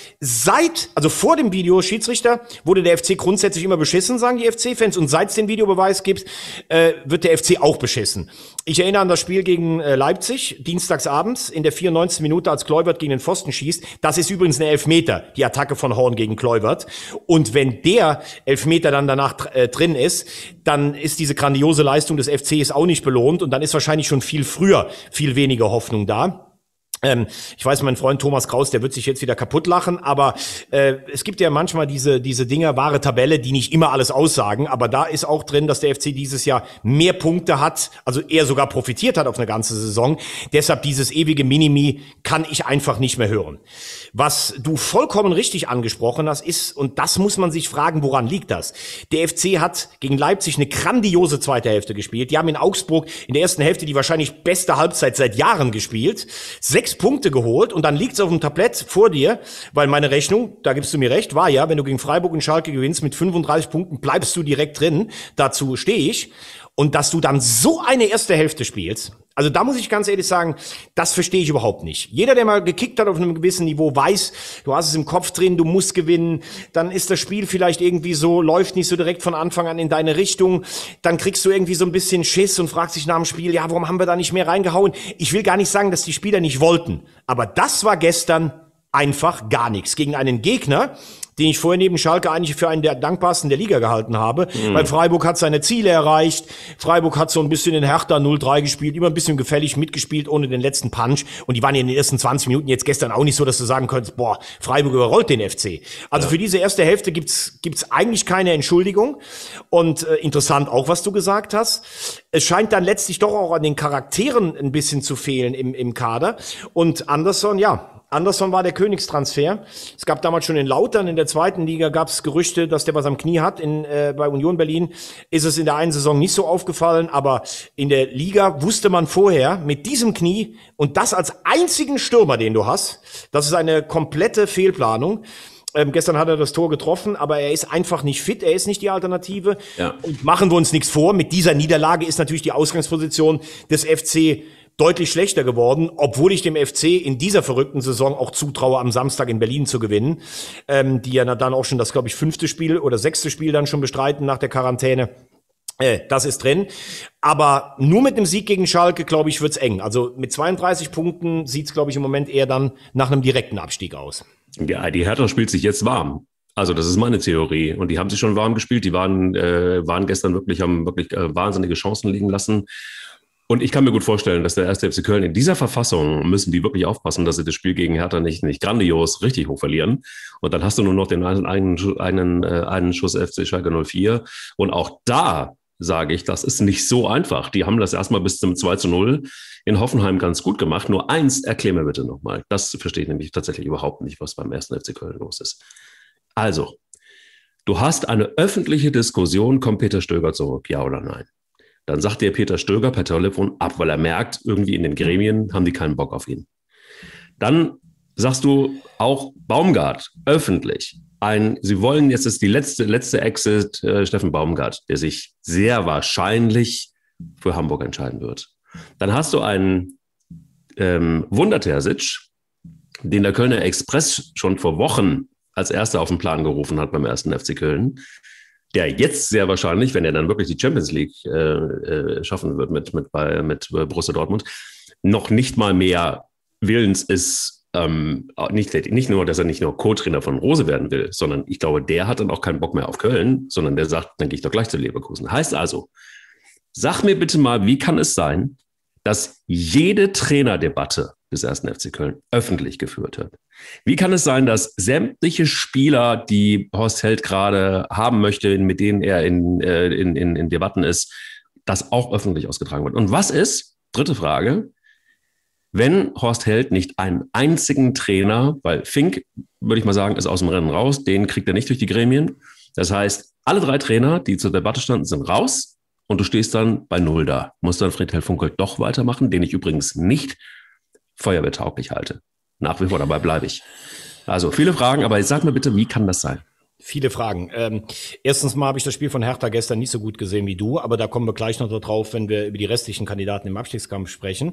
also vor dem Video Schiedsrichter wurde der FC grundsätzlich immer beschissen, sagen die FC-Fans. Und seit es den Videobeweis gibt, wird der FC auch beschissen. Ich erinnere an das Spiel gegen Leipzig, dienstagsabends in der 94. Minute, als Kluivert gegen den Pfosten schießt. Das ist übrigens eine Elfmeter, die Attacke von Horn gegen Kluivert. Und wenn der Elfmeter dann danach drin ist, dann ist diese grandiose Leistung des FCs auch nicht belohnt und dann ist wahrscheinlich schon viel früher viel weniger Hoffnung da. Ich weiß, mein Freund Thomas Kraus, der wird sich jetzt wieder kaputt lachen, aber es gibt ja manchmal diese Dinger, wahre Tabelle, die nicht immer alles aussagen, aber da ist auch drin, dass der FC dieses Jahr mehr Punkte hat, also er sogar profitiert hat auf eine ganze Saison. Deshalb dieses ewige Minimi kann ich einfach nicht mehr hören. Was du vollkommen richtig angesprochen hast, ist, und das muss man sich fragen, woran liegt das? Der FC hat gegen Leipzig eine grandiose zweite Hälfte gespielt. Die haben in Augsburg in der ersten Hälfte die wahrscheinlich beste Halbzeit seit Jahren gespielt. 6 Punkte geholt und dann liegt's auf dem Tablett vor dir, weil meine Rechnung, da gibst du mir recht, war ja, wenn du gegen Freiburg und Schalke gewinnst mit 35 Punkten, bleibst du direkt drin. Dazu stehe ich. Und dass du dann so eine erste Hälfte spielst, Also da muss ich ganz ehrlich sagen, das verstehe ich überhaupt nicht. Jeder, der mal gekickt hat auf einem gewissen Niveau, weiß, du hast es im Kopf drin, du musst gewinnen, dann ist das Spiel vielleicht irgendwie so, läuft nicht so direkt von Anfang an in deine Richtung, dann kriegst du irgendwie so ein bisschen Schiss und fragst dich nach dem Spiel, ja, warum haben wir da nicht mehr reingehauen? Ich will gar nicht sagen, dass die Spieler nicht wollten, aber das war gestern einfach gar nichts gegen einen Gegner, den ich vorher neben Schalke eigentlich für einen der dankbarsten der Liga gehalten habe, weil Freiburg hat seine Ziele erreicht, Freiburg hat so ein bisschen in Hertha 0-3 gespielt, immer ein bisschen gefällig mitgespielt, ohne den letzten Punch, und die waren in den ersten 20 Minuten jetzt gestern auch nicht so, dass du sagen könntest, boah, Freiburg überrollt den FC. Also für diese erste Hälfte gibt's eigentlich keine Entschuldigung, und interessant auch, was du gesagt hast. Es scheint dann letztlich doch auch an den Charakteren ein bisschen zu fehlen im Kader, und Anderson war der Königstransfer. Es gab damals schon in Lautern, in der zweiten Liga gab es Gerüchte, dass der was am Knie hat. Bei Union Berlin ist es in der einen Saison nicht so aufgefallen, aber in der Liga wusste man vorher, mit diesem Knie und das als einzigen Stürmer, den du hast, das ist eine komplette Fehlplanung. Gestern hat er das Tor getroffen, aber er ist einfach nicht fit, er ist nicht die Alternative. Ja. Und machen wir uns nichts vor, mit dieser Niederlage ist natürlich die Ausgangsposition des FC deutlich schlechter geworden, obwohl ich dem FC in dieser verrückten Saison auch zutraue, am Samstag in Berlin zu gewinnen, die ja dann auch schon das, glaube ich, 5. Spiel oder 6. Spiel dann schon bestreiten nach der Quarantäne. Das ist drin. Aber nur mit einem Sieg gegen Schalke, glaube ich, wird's eng. Also mit 32 Punkten sieht's, glaube ich, im Moment eher dann nach einem direkten Abstieg aus. Ja, die Hertha spielt sich jetzt warm. Also das ist meine Theorie. Und die haben sich schon warm gespielt. Die waren gestern haben wirklich wahnsinnige Chancen liegen lassen. Und ich kann mir gut vorstellen, dass der 1. FC Köln in dieser Verfassung müssen die wirklich aufpassen, dass sie das Spiel gegen Hertha nicht grandios richtig hoch verlieren. Und dann hast du nur noch den einen Schuss FC Schalke 04. Und auch da sage ich, das ist nicht so einfach. Die haben das erstmal bis zum 2-0 in Hoffenheim ganz gut gemacht. Nur eins, erklär mir bitte nochmal. Das verstehe ich nämlich tatsächlich überhaupt nicht, was beim 1. FC Köln los ist. Also, du hast eine öffentliche Diskussion, kommt Peter Stöger zurück, ja oder nein? Dann sagt dir Peter Stöger per Telefon ab, weil er merkt, irgendwie in den Gremien haben die keinen Bock auf ihn. Dann sagst du auch Baumgart öffentlich. Sie wollen, jetzt ist die letzte Exit, Steffen Baumgart, der sich sehr wahrscheinlich für Hamburg entscheiden wird. Dann hast du einen Wunder Terzic, den der Kölner Express schon vor Wochen als erster auf den Plan gerufen hat beim 1. FC Köln, der jetzt sehr wahrscheinlich, wenn er dann wirklich die Champions League schaffen wird mit Borussia Dortmund, noch nicht mal mehr willens ist, nicht nur, dass er nicht nur Co-Trainer von Rose werden will, sondern ich glaube, der hat dann auch keinen Bock mehr auf Köln, sondern der sagt, dann gehe ich doch gleich zu Leverkusen. Heißt also, sag mir bitte mal, wie kann es sein, dass jede Trainerdebatte des 1. FC Köln öffentlich geführt wird? Wie kann es sein, dass sämtliche Spieler, die Horst Held gerade haben möchte, mit denen er in Debatten ist, das auch öffentlich ausgetragen wird? Und was ist, dritte Frage, wenn Horst Held nicht einen einzigen Trainer, weil Fink, würde ich mal sagen, ist aus dem Rennen raus, den kriegt er nicht durch die Gremien. Das heißt, alle 3 Trainer, die zur Debatte standen, sind raus und du stehst dann bei 0 da. Muss dann Friedhelm Funkel doch weitermachen, den ich übrigens nicht feuerwehrtauglich halte. Nach wie vor, dabei bleibe ich. Also viele Fragen, aber jetzt sag mir bitte, wie kann das sein? Viele Fragen. Erstens mal habe ich das Spiel von Hertha gestern nicht so gut gesehen wie du, aber da kommen wir gleich noch drauf, wenn wir über die restlichen Kandidaten im Abstiegskampf sprechen.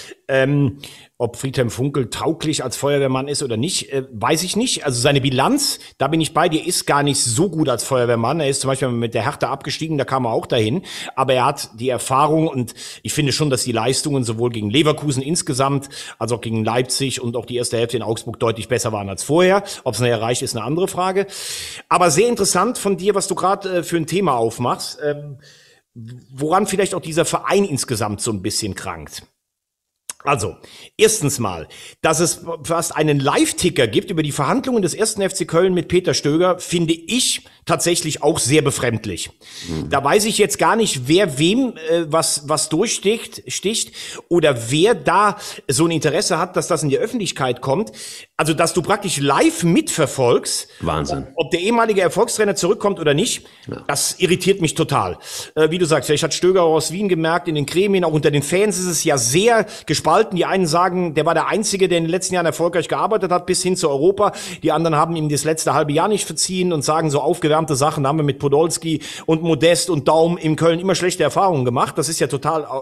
Ob Friedhelm Funkel tauglich als Feuerwehrmann ist oder nicht, weiß ich nicht. Also seine Bilanz, da bin ich bei dir, ist gar nicht so gut als Feuerwehrmann. Er ist zum Beispiel mit der Hertha abgestiegen, da kam er auch dahin. Aber er hat die Erfahrung und ich finde schon, dass die Leistungen sowohl gegen Leverkusen insgesamt als auch gegen Leipzig und auch die erste Hälfte in Augsburg deutlich besser waren als vorher. Ob es nachher reicht, ist eine andere Frage. Aber sehr interessant von dir, was du gerade für ein Thema aufmachst, woran vielleicht auch dieser Verein insgesamt so ein bisschen krankt. Also, erstens mal, dass es fast einen Live-Ticker gibt über die Verhandlungen des 1. FC Köln mit Peter Stöger, finde ich tatsächlich auch sehr befremdlich. Da weiß ich jetzt gar nicht, wer wem was durchsticht oder wer da so ein Interesse hat, dass das in die Öffentlichkeit kommt. Also, dass du praktisch live mitverfolgst, Wahnsinn. Ob der ehemalige Erfolgstrainer zurückkommt oder nicht, ja. Das irritiert mich total. Wie du sagst, vielleicht hat Stöger aus Wien gemerkt, in den Gremien, auch unter den Fans ist es ja sehr gespalten gespalten. Die einen sagen, der war der Einzige, der in den letzten Jahren erfolgreich gearbeitet hat, bis hin zu Europa. Die anderen haben ihm das letzte halbe Jahr nicht verziehen und sagen so aufgewärmte Sachen. Da haben wir mit Podolski und Modest und Daum in Köln immer schlechte Erfahrungen gemacht. Das ist ja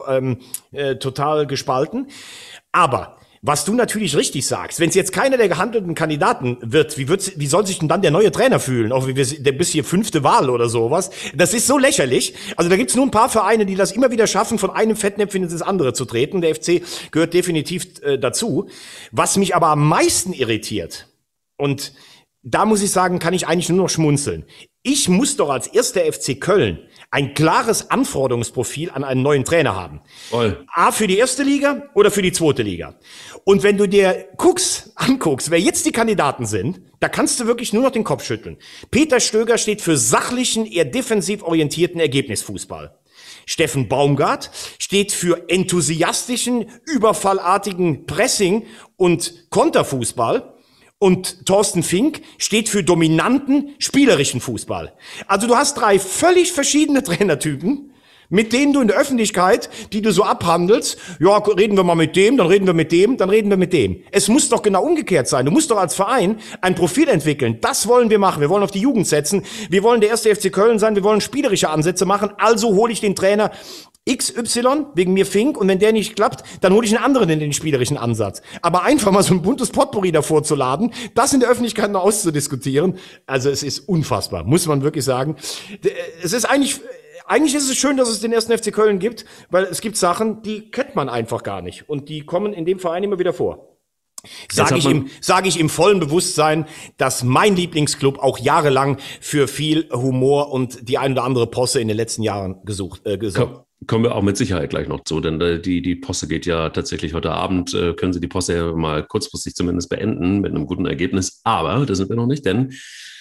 total gespalten. Aber was du natürlich richtig sagst, wenn es jetzt keiner der gehandelten Kandidaten wird, wie soll sich denn dann der neue Trainer fühlen? Auch der bis hier 5. Wahl oder sowas. Das ist so lächerlich. Also da gibt's nur ein paar Vereine, die das immer wieder schaffen, von einem Fettnäpfchen ins andere zu treten. Der FC gehört definitiv dazu. Was mich aber am meisten irritiert, und da muss ich sagen, kann ich eigentlich nur noch schmunzeln. Ich muss doch als erster FC Köln ein klares Anforderungsprofil an einen neuen Trainer haben. Voll. A, für die erste Liga oder für die zweite Liga. Und wenn du dir anguckst, wer jetzt die Kandidaten sind, da kannst du wirklich nur noch den Kopf schütteln. Peter Stöger steht für sachlichen, eher defensiv orientierten Ergebnisfußball. Steffen Baumgart steht für enthusiastischen, überfallartigen Pressing- und Konterfußball. Und Thorsten Fink steht für dominanten, spielerischen Fußball. Also du hast 3 völlig verschiedene Trainertypen, mit denen du in der Öffentlichkeit, die du so abhandelst, ja, reden wir mal mit dem, dann reden wir mit dem, dann reden wir mit dem. Es muss doch genau umgekehrt sein. Du musst doch als Verein ein Profil entwickeln. Das wollen wir machen. Wir wollen auf die Jugend setzen. Wir wollen der erste FC Köln sein. Wir wollen spielerische Ansätze machen. Also hole ich den Trainer XY, wegen mir Fink, und wenn der nicht klappt, dann hole ich einen anderen in den spielerischen Ansatz. Aber einfach mal so ein buntes Potpourri davor zu laden, das in der Öffentlichkeit noch auszudiskutieren, also es ist unfassbar, muss man wirklich sagen. Es ist eigentlich ist es schön, dass es den ersten FC Köln gibt, weil es gibt Sachen, die kennt man einfach gar nicht und die kommen in dem Verein immer wieder vor. Sage ich im vollen Bewusstsein, dass mein Lieblingsclub auch jahrelang für viel Humor und die ein oder andere Posse in den letzten Jahren gesorgt. Kommen wir auch mit Sicherheit gleich noch zu, denn die Posse geht ja tatsächlich heute Abend, können Sie die Posse ja mal kurzfristig zumindest beenden mit einem guten Ergebnis. Aber da sind wir noch nicht, denn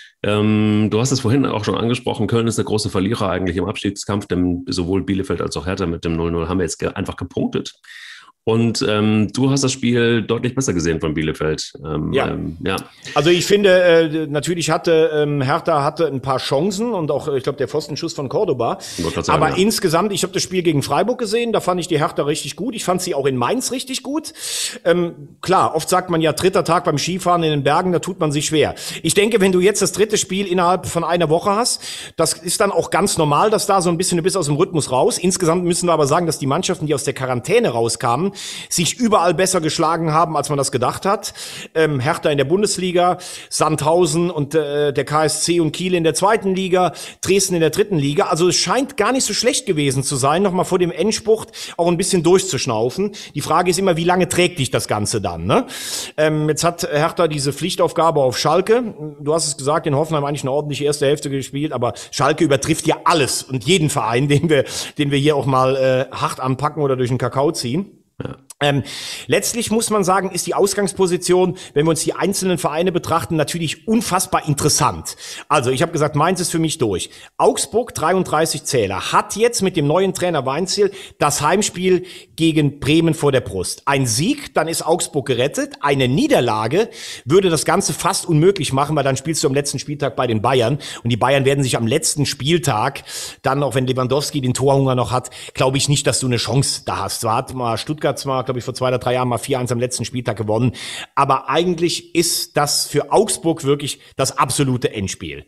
du hast es vorhin auch schon angesprochen, Köln ist der große Verlierer eigentlich im Abstiegskampf, denn sowohl Bielefeld als auch Hertha mit dem 0-0 haben wir jetzt einfach gepunktet. Und du hast das Spiel deutlich besser gesehen von Bielefeld. Ja. Also ich finde, natürlich Hertha hatte ein paar Chancen und auch, ich glaube, der Pfostenschuss von Cordoba. Aber insgesamt, ich habe das Spiel gegen Freiburg gesehen, da fand ich die Hertha richtig gut. Ich fand sie auch in Mainz richtig gut. Klar, oft sagt man ja, 3. Tag beim Skifahren in den Bergen, da tut man sich schwer. Ich denke, wenn du jetzt das 3. Spiel innerhalb von einer Woche hast, das ist dann auch ganz normal, dass da so ein bisschen, du bist aus dem Rhythmus raus. Insgesamt müssen wir aber sagen, dass die Mannschaften, die aus der Quarantäne rauskamen, sich überall besser geschlagen haben, als man das gedacht hat. Hertha in der Bundesliga, Sandhausen und der KSC und Kiel in der 2. Liga, Dresden in der 3. Liga. Also es scheint gar nicht so schlecht gewesen zu sein, nochmal vor dem Endspurt auch ein bisschen durchzuschnaufen. Die Frage ist immer, wie lange trägt dich das Ganze dann? Ne? Jetzt hat Hertha diese Pflichtaufgabe auf Schalke. Du hast es gesagt, in Hoffenheim eigentlich eine ordentliche erste Hälfte gespielt, aber Schalke übertrifft ja alles und jeden Verein, den wir hier auch mal hart anpacken oder durch den Kakao ziehen. Ja. Letztlich muss man sagen, ist die Ausgangsposition, wenn wir uns die einzelnen Vereine betrachten, natürlich unfassbar interessant. Also ich habe gesagt, Mainz ist für mich durch. Augsburg, 33 Zähler, hat jetzt mit dem neuen Trainer Weinzierl das Heimspiel gegen Bremen vor der Brust. Ein Sieg, dann ist Augsburg gerettet. Eine Niederlage würde das Ganze fast unmöglich machen, weil dann spielst du am letzten Spieltag bei den Bayern. Und die Bayern werden sich am letzten Spieltag, dann auch wenn Lewandowski den Torhunger noch hat, glaube ich nicht, dass du eine Chance da hast. Zwar hat mal Stuttgart glaube ich, vor 2 oder 3 Jahren mal 4-1 am letzten Spieltag gewonnen. Aber eigentlich ist das für Augsburg wirklich das absolute Endspiel.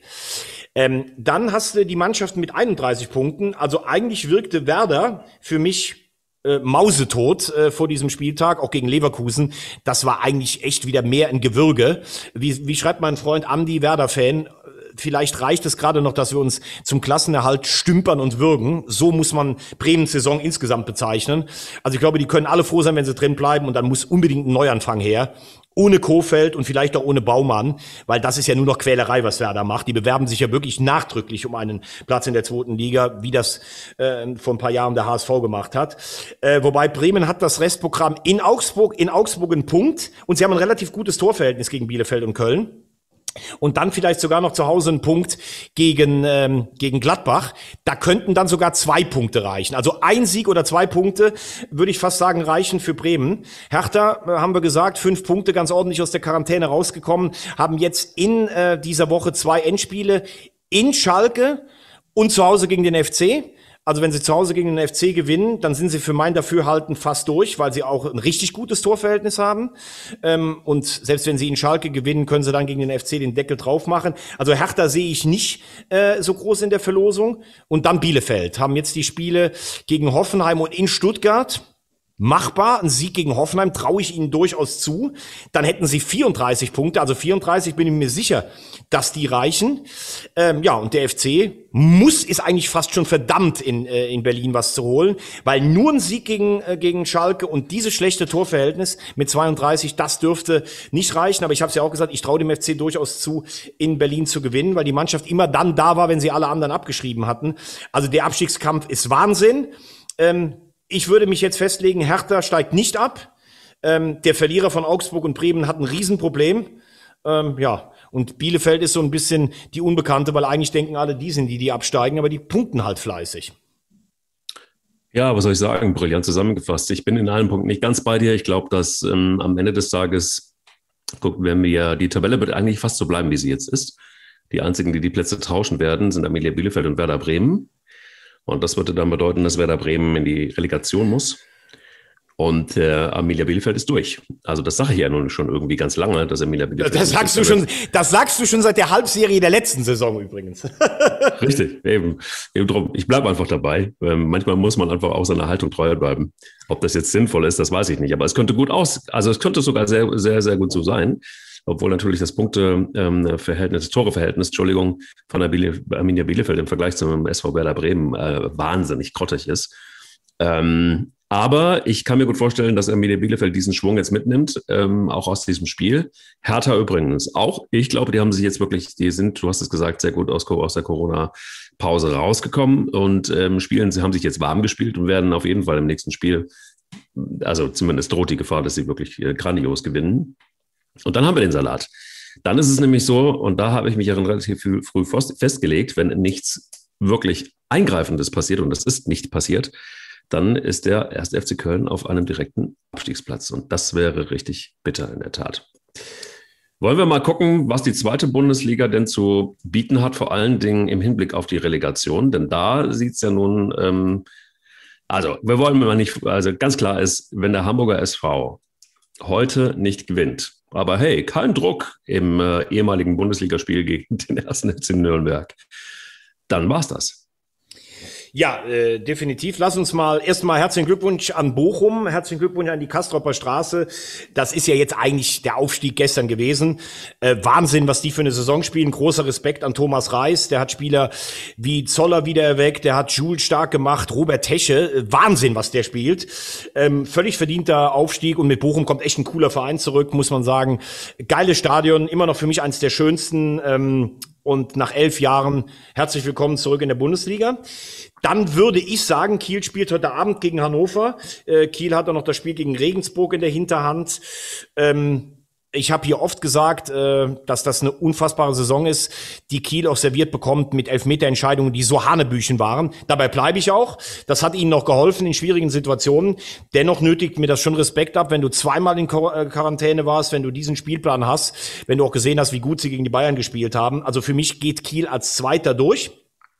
Dann hast du die Mannschaften mit 31 Punkten. Also eigentlich wirkte Werder für mich mausetot vor diesem Spieltag, auch gegen Leverkusen. Das war eigentlich echt wieder mehr ein Gewürge. Wie schreibt mein Freund Andi, Werder-Fan? Vielleicht reicht es gerade noch, dass wir uns zum Klassenerhalt stümpern und würgen. So muss man Bremens Saison insgesamt bezeichnen. Also ich glaube, die können alle froh sein, wenn sie drin bleiben und dann muss unbedingt ein Neuanfang her. Ohne Kofeld und vielleicht auch ohne Baumann, weil das ist ja nur noch Quälerei, was Werder macht. Die bewerben sich ja wirklich nachdrücklich um einen Platz in der 2. Liga, wie das vor ein paar Jahren der HSV gemacht hat. Wobei Bremen hat das Restprogramm in Augsburg einen Punkt und sie haben ein relativ gutes Torverhältnis gegen Bielefeld und Köln. Und dann vielleicht sogar noch zu Hause einen Punkt gegen Gladbach. Da könnten dann sogar 2 Punkte reichen. Also ein Sieg oder 2 Punkte, würde ich fast sagen, reichen für Bremen. Hertha, haben wir gesagt, 5 Punkte, ganz ordentlich aus der Quarantäne rausgekommen, haben jetzt in dieser Woche 2 Endspiele in Schalke und zu Hause gegen den FC. Also wenn sie zu Hause gegen den FC gewinnen, dann sind sie für mein Dafürhalten fast durch, weil sie auch ein richtig gutes Torverhältnis haben. Und selbst wenn sie in Schalke gewinnen, können sie dann gegen den FC den Deckel drauf machen. Also Hertha sehe ich nicht so groß in der Verlosung. Und dann Bielefeld haben jetzt die Spiele gegen Hoffenheim und in Stuttgart. Machbar, ein Sieg gegen Hoffenheim traue ich ihnen durchaus zu. Dann hätten sie 34 Punkte, also 34 bin ich mir sicher, dass die reichen. Und der FC ist eigentlich fast schon verdammt, in Berlin was zu holen, weil nur ein Sieg gegen Schalke und dieses schlechte Torverhältnis mit 32, das dürfte nicht reichen. Aber ich habe es ja auch gesagt, ich traue dem FC durchaus zu, in Berlin zu gewinnen, weil die Mannschaft immer dann da war, wenn sie alle anderen abgeschrieben hatten. Also der Abstiegskampf ist Wahnsinn. Ich würde mich jetzt festlegen, Hertha steigt nicht ab. Der Verlierer von Augsburg und Bremen hat ein Riesenproblem. Und Bielefeld ist so ein bisschen die Unbekannte, weil eigentlich denken alle, die sind die absteigen, aber die punkten halt fleißig. Ja, was soll ich sagen? Brillant zusammengefasst. Ich bin in allen Punkten nicht ganz bei dir. Ich glaube, dass am Ende des Tages, wenn wir die Tabelle wird eigentlich fast so bleiben, wie sie jetzt ist. Die einzigen, die die Plätze tauschen werden, sind Arminia Bielefeld und Werder Bremen. Und das würde dann bedeuten, dass Werder Bremen in die Relegation muss. Und Arminia Bielefeld ist durch. Also das sage ich ja nun schon irgendwie ganz lange, dass Arminia Bielefeld... Das sagst du schon seit der Halbserie der letzten Saison übrigens. Richtig, eben drum. Ich bleibe einfach dabei. Manchmal muss man einfach auch seiner Haltung treu bleiben. Ob das jetzt sinnvoll ist, das weiß ich nicht. Aber es könnte es könnte sogar sehr, sehr, sehr gut so sein. Obwohl natürlich das Toreverhältnis, von Arminia Bielefeld im Vergleich zum SV Werder Bremen wahnsinnig grottig ist. Aber ich kann mir gut vorstellen, dass Arminia Bielefeld diesen Schwung jetzt mitnimmt, auch aus diesem Spiel. Hertha übrigens auch. Ich glaube, die haben sich jetzt wirklich, du hast es gesagt, sehr gut aus der Corona-Pause rausgekommen und sie haben sich jetzt warm gespielt und werden auf jeden Fall im nächsten Spiel, also zumindest droht die Gefahr, dass sie wirklich grandios gewinnen. Und dann haben wir den Salat. Dann ist es nämlich so, und da habe ich mich ja relativ früh festgelegt, wenn nichts wirklich Eingreifendes passiert, und das ist nicht passiert, dann ist der 1. FC Köln auf einem direkten Abstiegsplatz. Und das wäre richtig bitter in der Tat. Wollen wir mal gucken, was die zweite Bundesliga denn zu bieten hat, vor allen Dingen im Hinblick auf die Relegation. Denn da sieht es ja nun, wir wollen mal nicht, also ganz klar ist, wenn der Hamburger SV heute nicht gewinnt, aber hey, kein Druck im ehemaligen Bundesligaspiel gegen den 1. FC Nürnberg, dann war's das. Ja, definitiv. Lass uns erstmal herzlichen Glückwunsch an Bochum, herzlichen Glückwunsch an die Kastropper Straße. Das ist ja jetzt eigentlich der Aufstieg gestern gewesen. Wahnsinn, was die für eine Saison spielen. Großer Respekt an Thomas Reis. Der hat Spieler wie Zoller wieder erweckt, der hat Jules stark gemacht, Robert Tesche. Wahnsinn, was der spielt. Völlig verdienter Aufstieg und mit Bochum kommt echt ein cooler Verein zurück, muss man sagen. Geiles Stadion, immer noch für mich eines der schönsten. Und nach 11 Jahren herzlich willkommen zurück in der Bundesliga. Dann würde ich sagen, Kiel spielt heute Abend gegen Hannover. Kiel hat auch noch das Spiel gegen Regensburg in der Hinterhand. Ich habe hier oft gesagt, dass das eine unfassbare Saison ist, die Kiel auch serviert bekommt mit Elfmeterentscheidungen, die so hanebüchen waren. Dabei bleibe ich auch. Das hat ihnen noch geholfen in schwierigen Situationen. Dennoch nötigt mir das schon Respekt ab, wenn du zweimal in Quarantäne warst, wenn du diesen Spielplan hast, wenn du auch gesehen hast, wie gut sie gegen die Bayern gespielt haben. Also für mich geht Kiel als Zweiter durch.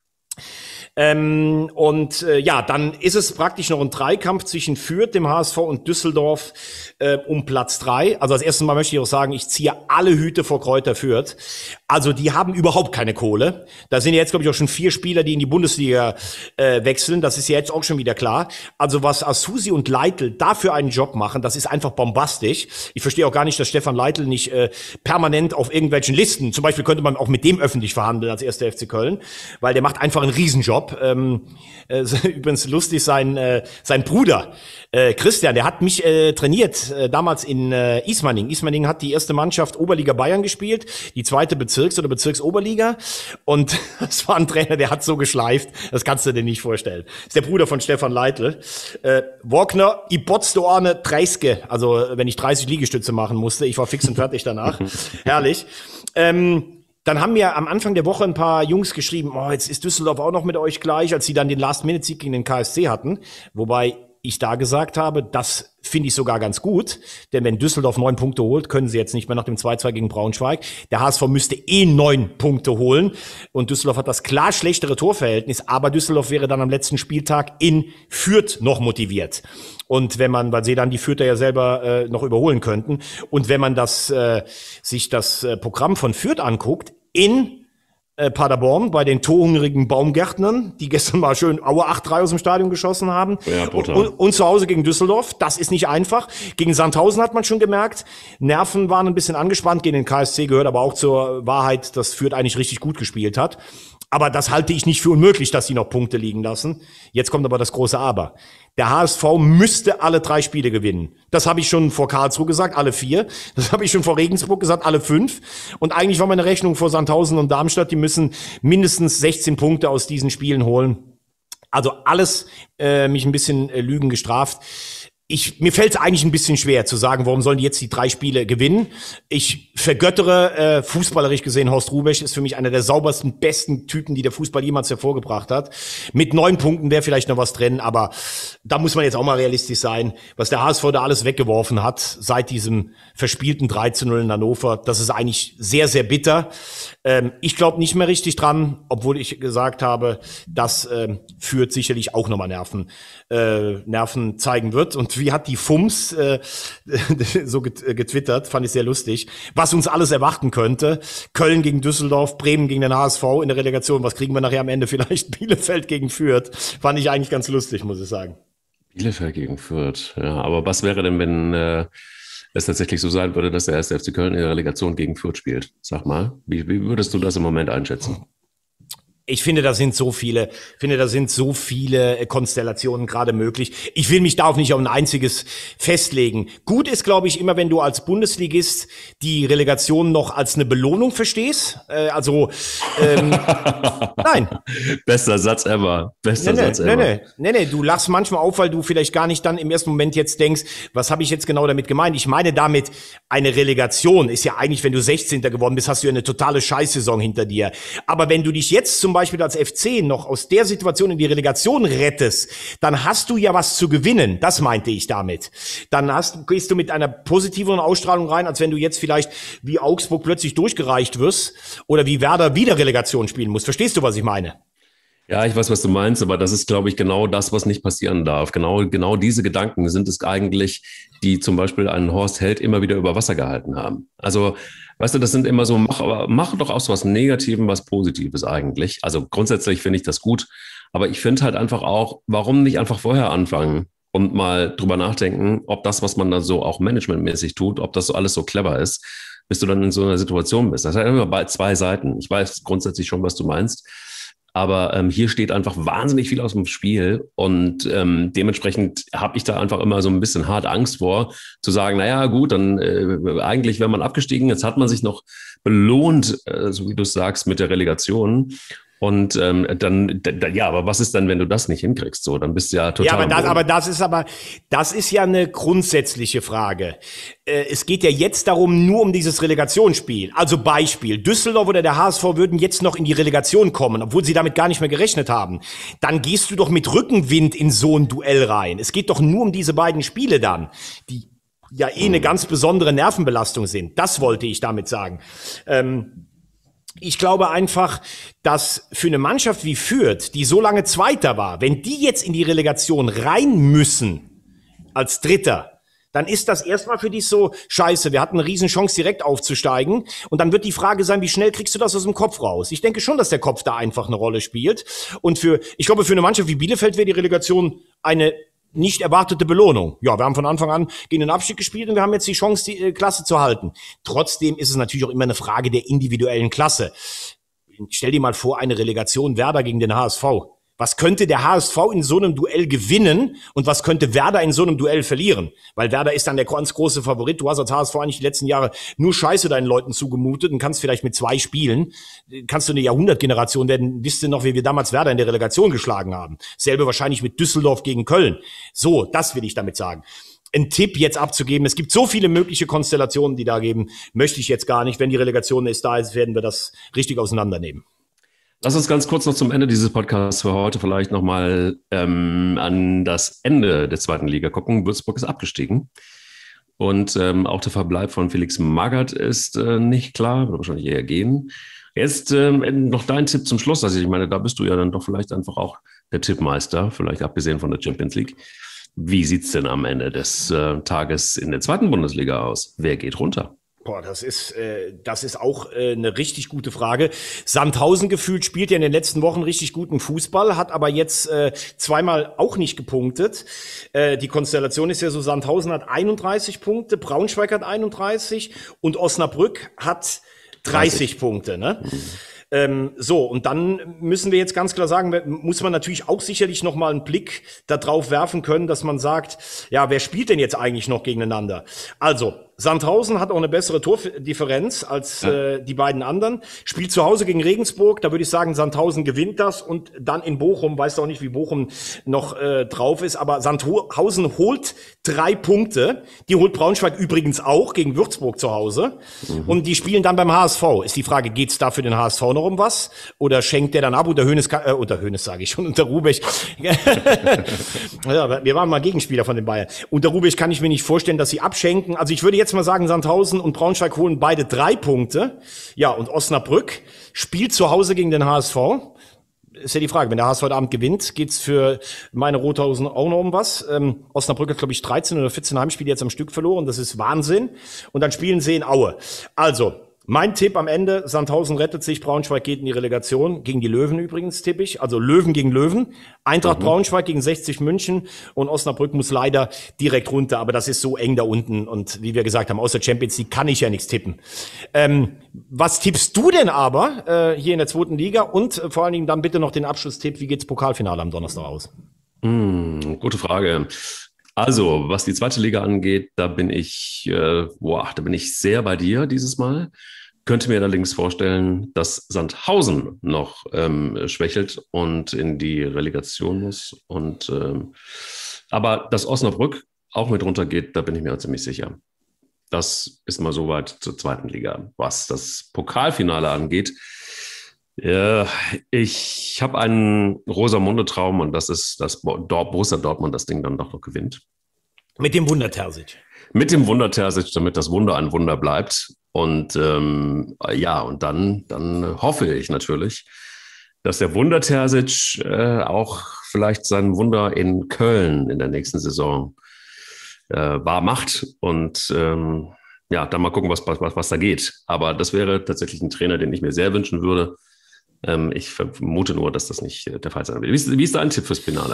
Dann ist es praktisch noch ein Dreikampf zwischen Fürth, dem HSV und Düsseldorf um Platz 3. Also als erstes Mal möchte ich auch sagen, ich ziehe alle Hüte vor Kräuter Fürth. Also die haben überhaupt keine Kohle. Da sind ja jetzt, glaube ich, auch schon 4 Spieler, die in die Bundesliga wechseln. Das ist ja jetzt auch schon wieder klar. Also was Asusi und Leitl dafür einen Job machen, das ist einfach bombastisch. Ich verstehe auch gar nicht, dass Stefan Leitl nicht permanent auf irgendwelchen Listen, zum Beispiel könnte man auch mit dem öffentlich verhandeln als 1. FC Köln, weil der macht einfach einen Riesenjob. Übrigens lustig, sein Bruder Christian, der hat mich trainiert damals in Ismaning. Ismaning hat die erste Mannschaft Oberliga Bayern gespielt, die zweite Bezirks- oder Bezirksoberliga. Und das war ein Trainer, der hat so geschleift, das kannst du dir nicht vorstellen. Das ist der Bruder von Stefan Leitl. Wagner, ich botzte eine 30, also wenn ich 30 Liegestütze machen musste, ich war fix und fertig danach. Herrlich. Dann haben mir am Anfang der Woche ein paar Jungs geschrieben, jetzt ist Düsseldorf auch noch mit euch gleich, als sie dann den Last-Minute-Sieg gegen den KSC hatten. Wobei ich da gesagt habe, das finde ich sogar ganz gut, denn wenn Düsseldorf 9 Punkte holt, können sie jetzt nicht mehr nach dem 2-2 gegen Braunschweig. Der HSV müsste 9 Punkte holen und Düsseldorf hat das klar schlechtere Torverhältnis, aber Düsseldorf wäre dann am letzten Spieltag in Fürth noch motiviert. Und wenn man, weil sie dann die Fürther ja selber noch überholen könnten, und wenn man sich das Programm von Fürth anguckt, in Paderborn bei den torhungrigen Baumgärtnern, die gestern mal schön Aue 8-3 aus dem Stadion geschossen haben. Ja, und zu Hause gegen Düsseldorf. Das ist nicht einfach. Gegen Sandhausen hat man schon gemerkt, Nerven waren ein bisschen angespannt. Gegen den KSC gehört aber auch zur Wahrheit, dass Fürth eigentlich richtig gut gespielt hat. Aber das halte ich nicht für unmöglich, dass sie noch Punkte liegen lassen. Jetzt kommt aber das große Aber. Der HSV müsste alle 3 Spiele gewinnen. Das habe ich schon vor Karlsruhe gesagt, alle 4. Das habe ich schon vor Regensburg gesagt, alle 5. Und eigentlich war meine Rechnung vor Sandhausen und Darmstadt, die müssen mindestens 16 Punkte aus diesen Spielen holen. Also alles mich ein bisschen Lügen gestraft. Mir fällt es eigentlich ein bisschen schwer zu sagen, warum sollen die jetzt die 3 Spiele gewinnen. Ich vergöttere, fußballerisch gesehen, Horst Hrubesch ist für mich einer der saubersten, besten Typen, die der Fußball jemals hervorgebracht hat. Mit 9 Punkten wäre vielleicht noch was drin, aber da muss man jetzt auch mal realistisch sein. Was der HSV da alles weggeworfen hat seit diesem verspielten 3-0 in Hannover, das ist eigentlich sehr, sehr bitter. Ich glaube nicht mehr richtig dran, obwohl ich gesagt habe, dass Fürth sicherlich auch nochmal Nerven zeigen wird. Und wie hat die FUMS so getwittert, fand ich sehr lustig, was uns alles erwarten könnte. Köln gegen Düsseldorf, Bremen gegen den HSV in der Relegation. Was kriegen wir nachher am Ende? Vielleicht Bielefeld gegen Fürth. Fand ich eigentlich ganz lustig, muss ich sagen. Bielefeld gegen Fürth, ja. Aber was wäre denn, wenn es tatsächlich so sein würde, dass der 1. FC Köln in der Relegation gegen Fürth spielt? Sag mal, wie würdest du das im Moment einschätzen? Ich finde, da sind so viele Konstellationen gerade möglich. Ich will mich da auch nicht auf ein einziges festlegen. Gut ist, glaube ich, immer, wenn du als Bundesligist die Relegation noch als eine Belohnung verstehst. Nein. Bester Satz ever. Nee, du lachst manchmal auf, weil du vielleicht gar nicht dann im ersten Moment jetzt denkst, was habe ich jetzt genau damit gemeint? Ich meine damit, eine Relegation ist ja eigentlich, wenn du 16. geworden bist, hast du ja eine totale Scheißsaison hinter dir. Aber wenn du dich jetzt zum Beispiel als FC noch aus der Situation in die Relegation rettest, dann hast du ja was zu gewinnen. Das meinte ich damit. Dann gehst du mit einer positiveren Ausstrahlung rein, als wenn du jetzt vielleicht wie Augsburg plötzlich durchgereicht wirst oder wie Werder wieder Relegation spielen muss. Verstehst du, was ich meine? Ja, ich weiß, was du meinst, aber das ist, glaube ich, genau das, was nicht passieren darf. Genau diese Gedanken sind es eigentlich, die zum Beispiel einen Horst Held immer wieder über Wasser gehalten haben. Also, weißt du, das sind immer so, mach doch aus was Negativem was Positives eigentlich. Also grundsätzlich finde ich das gut, aber ich finde halt einfach auch, warum nicht einfach vorher anfangen und mal drüber nachdenken, ob das, was man da so auch managementmäßig tut, ob das so alles so clever ist, bis du dann in so einer Situation bist. Das hat immer bei 2 Seiten. Ich weiß grundsätzlich schon, was du meinst. Aber hier steht einfach wahnsinnig viel aus dem Spiel und dementsprechend habe ich da einfach immer so ein bisschen hart Angst vor, zu sagen, naja gut, dann eigentlich wäre man abgestiegen, jetzt hat man sich noch belohnt, so wie du es sagst, mit der Relegation. Und aber was ist dann, wenn du das nicht hinkriegst? So, dann bist du ja total. Ja, das ist ja eine grundsätzliche Frage. Es geht ja jetzt darum, nur um dieses Relegationsspiel. Also Beispiel, Düsseldorf oder der HSV würden jetzt noch in die Relegation kommen, obwohl sie damit gar nicht mehr gerechnet haben. Dann gehst du doch mit Rückenwind in so ein Duell rein. Es geht doch nur um diese beiden Spiele dann, die ja eine ganz besondere Nervenbelastung sind. Das wollte ich damit sagen. Ich glaube einfach, dass für eine Mannschaft wie Fürth, die so lange Zweiter war, wenn die jetzt in die Relegation rein müssen, als Dritter, dann ist das erstmal für dich so, scheiße, wir hatten eine Riesenchance direkt aufzusteigen und dann wird die Frage sein, wie schnell kriegst du das aus dem Kopf raus? Ich denke schon, dass der Kopf da einfach eine Rolle spielt und ich glaube, für eine Mannschaft wie Bielefeld wäre die Relegation eine nicht erwartete Belohnung. Ja, wir haben von Anfang an gegen den Abstieg gespielt und wir haben jetzt die Chance, die Klasse zu halten. Trotzdem ist es natürlich auch immer eine Frage der individuellen Klasse. Stell dir mal vor, eine Relegation Werder gegen den HSV. Was könnte der HSV in so einem Duell gewinnen und was könnte Werder in so einem Duell verlieren? Weil Werder ist dann der ganz große Favorit. Du hast als HSV eigentlich die letzten Jahre nur Scheiße deinen Leuten zugemutet und kannst vielleicht mit 2 Spielen, kannst du eine Jahrhundertgeneration werden. Wisst ihr noch, wie wir damals Werder in der Relegation geschlagen haben? Selbe wahrscheinlich mit Düsseldorf gegen Köln. So, das will ich damit sagen. Ein Tipp jetzt abzugeben. Es gibt so viele mögliche Konstellationen, die da geben. Möchte ich jetzt gar nicht. Wenn die Relegation da ist, werden wir das richtig auseinandernehmen. Lass uns ganz kurz noch zum Ende dieses Podcasts für heute vielleicht nochmal an das Ende der zweiten Liga gucken. Würzburg ist abgestiegen. Und auch der Verbleib von Felix Magath ist nicht klar, wird wahrscheinlich eher gehen. Jetzt noch dein Tipp zum Schluss. Also ich meine, da bist du ja dann doch vielleicht einfach auch der Tippmeister, vielleicht abgesehen von der Champions League. Wie sieht's denn am Ende des Tages in der zweiten Bundesliga aus? Wer geht runter? Boah, das ist auch eine richtig gute Frage. Sandhausen gefühlt spielt ja in den letzten Wochen richtig guten Fußball, hat aber jetzt zweimal auch nicht gepunktet. Die Konstellation ist ja so, Sandhausen hat 31 Punkte, Braunschweig hat 31 und Osnabrück hat 30 Punkte, ne? So, und dann müssen wir jetzt ganz klar sagen, muss man natürlich auch sicherlich noch mal einen Blick darauf werfen können, dass man sagt, ja, wer spielt denn jetzt eigentlich noch gegeneinander? Also, Sandhausen hat auch eine bessere Tordifferenz als die beiden anderen. Spielt zu Hause gegen Regensburg, da würde ich sagen, Sandhausen gewinnt das. Und dann in Bochum, weiß auch nicht, wie Bochum noch drauf ist, aber Sandhausen holt 3 Punkte. Die holt Braunschweig übrigens auch gegen Würzburg zu Hause. Und die spielen dann beim HSV. Ist die Frage, geht's da für den HSV noch um was? Oder schenkt der dann ab? Unter Hoeneß sage ich schon, unter Rubech. Ja, wir waren mal Gegenspieler von den Bayern. Unter Rubech kann ich mir nicht vorstellen, dass sie abschenken. Also ich würde jetzt mal sagen, Sandhausen und Braunschweig holen beide 3 Punkte. Ja, und Osnabrück spielt zu Hause gegen den HSV. Ist ja die Frage, wenn der HSV heute Abend gewinnt, geht's für meine Rothausen auch noch um was. Osnabrück hat, glaube ich, 13 oder 14 Heimspiele jetzt am Stück verloren. Das ist Wahnsinn. Und dann spielen sie in Aue. Also, mein Tipp am Ende, Sandhausen rettet sich, Braunschweig geht in die Relegation. Gegen die Löwen übrigens, tippe ich. Also Löwen gegen Löwen. Eintracht Braunschweig gegen 60 München. Und Osnabrück muss leider direkt runter. Aber das ist so eng da unten. Und wie wir gesagt haben, aus der Champions League kann ich ja nichts tippen. Was tippst du denn aber hier in der zweiten Liga? Und vor allen Dingen dann bitte noch den Abschlusstipp. Wie geht's Pokalfinale am Donnerstag aus? Gute Frage. Also, was die zweite Liga angeht, da bin ich sehr bei dir dieses Mal. Könnte mir allerdings vorstellen, dass Sandhausen noch schwächelt und in die Relegation muss. Aber dass Osnabrück auch mit runtergeht, da bin ich mir ziemlich sicher. Das ist mal soweit zur zweiten Liga. Was das Pokalfinale angeht, ich habe einen Rosamunde-Traum und das ist, dass Borussia Dortmund das Ding dann doch noch gewinnt. Mit dem Wunder Terzic. Mit dem Wunder Terzic, damit das Wunder ein Wunder bleibt. Und und dann hoffe ich natürlich, dass der Wunder Terzic auch vielleicht sein Wunder in Köln in der nächsten Saison wahr macht. Und dann mal gucken, was da geht. Aber das wäre tatsächlich ein Trainer, den ich mir sehr wünschen würde. Ich vermute nur, dass das nicht der Fall sein wird. Wie ist dein Tipp fürs Finale?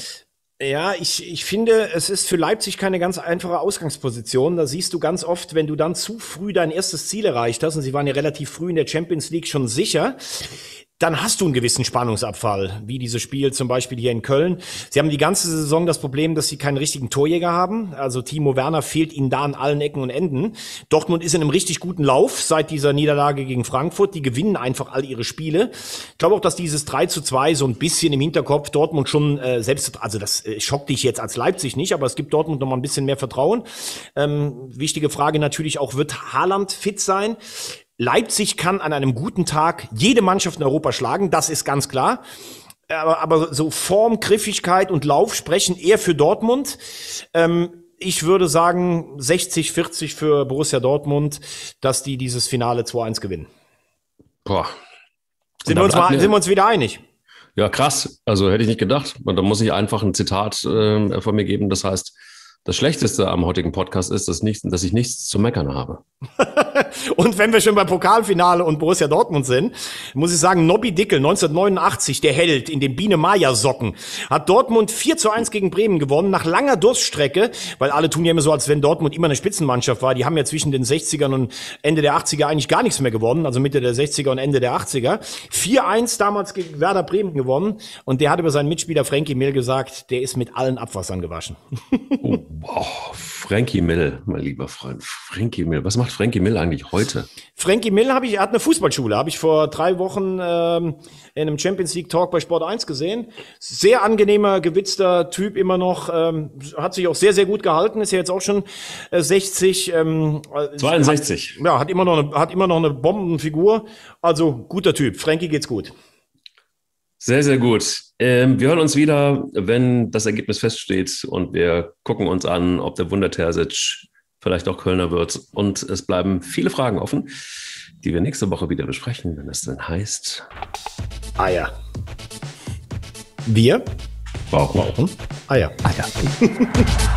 Ja, ich finde, es ist für Leipzig keine ganz einfache Ausgangsposition. Da siehst du ganz oft, wenn du dann zu früh dein erstes Ziel erreicht hast, und sie waren ja relativ früh in der Champions League schon sicher, dann hast du einen gewissen Spannungsabfall, wie dieses Spiel zum Beispiel hier in Köln. Sie haben die ganze Saison das Problem, dass sie keinen richtigen Torjäger haben. Also Timo Werner fehlt ihnen da an allen Ecken und Enden. Dortmund ist in einem richtig guten Lauf seit dieser Niederlage gegen Frankfurt. Die gewinnen einfach all ihre Spiele. Ich glaube auch, dass dieses 3:2 so ein bisschen im Hinterkopf Dortmund schon also das schockt dich jetzt als Leipzig nicht, aber es gibt Dortmund noch mal ein bisschen mehr Vertrauen. Wichtige Frage natürlich auch, wird Haaland fit sein? Leipzig kann an einem guten Tag jede Mannschaft in Europa schlagen, das ist ganz klar. Aber so Form, Griffigkeit und Lauf sprechen eher für Dortmund. Ich würde sagen 60-40 für Borussia Dortmund, dass die dieses Finale 2-1 gewinnen. Boah. Sind wir uns wieder einig? Ja, krass. Also hätte ich nicht gedacht. Und da muss ich einfach ein Zitat von mir geben. Das heißt, das Schlechteste am heutigen Podcast ist, dass ich nichts zu meckern habe. Und wenn wir schon beim Pokalfinale und Borussia Dortmund sind, muss ich sagen, Nobby Dickel, 1989, der Held in den Biene-Maja-Socken, hat Dortmund 4:1 gegen Bremen gewonnen, nach langer Durststrecke, weil alle tun ja immer so, als wenn Dortmund immer eine Spitzenmannschaft war. Die haben ja zwischen den 60ern und Ende der 80er eigentlich gar nichts mehr gewonnen, also Mitte der 60er und Ende der 80er. 4:1 damals gegen Werder Bremen gewonnen und der hat über seinen Mitspieler Frankie Mill gesagt, der ist mit allen Abwassern gewaschen. Frankie Mill, mein lieber Freund. Frankie Mill. Was macht Frankie Mill eigentlich heute? Frankie Mill er hat eine Fußballschule, habe ich vor 3 Wochen in einem Champions League Talk bei Sport 1 gesehen. Sehr angenehmer, gewitzter Typ immer noch, hat sich auch sehr, sehr gut gehalten, ist ja jetzt auch schon 60. 62. Hat immer noch eine Bombenfigur, also guter Typ. Frankie geht's gut. Sehr, sehr gut. Wir hören uns wieder, wenn das Ergebnis feststeht und wir gucken uns an, ob der Wunder Terzic vielleicht auch Kölner wird. Und es bleiben viele Fragen offen, die wir nächste Woche wieder besprechen, wenn es dann heißt Eier. Wir brauchen Eier. Eier.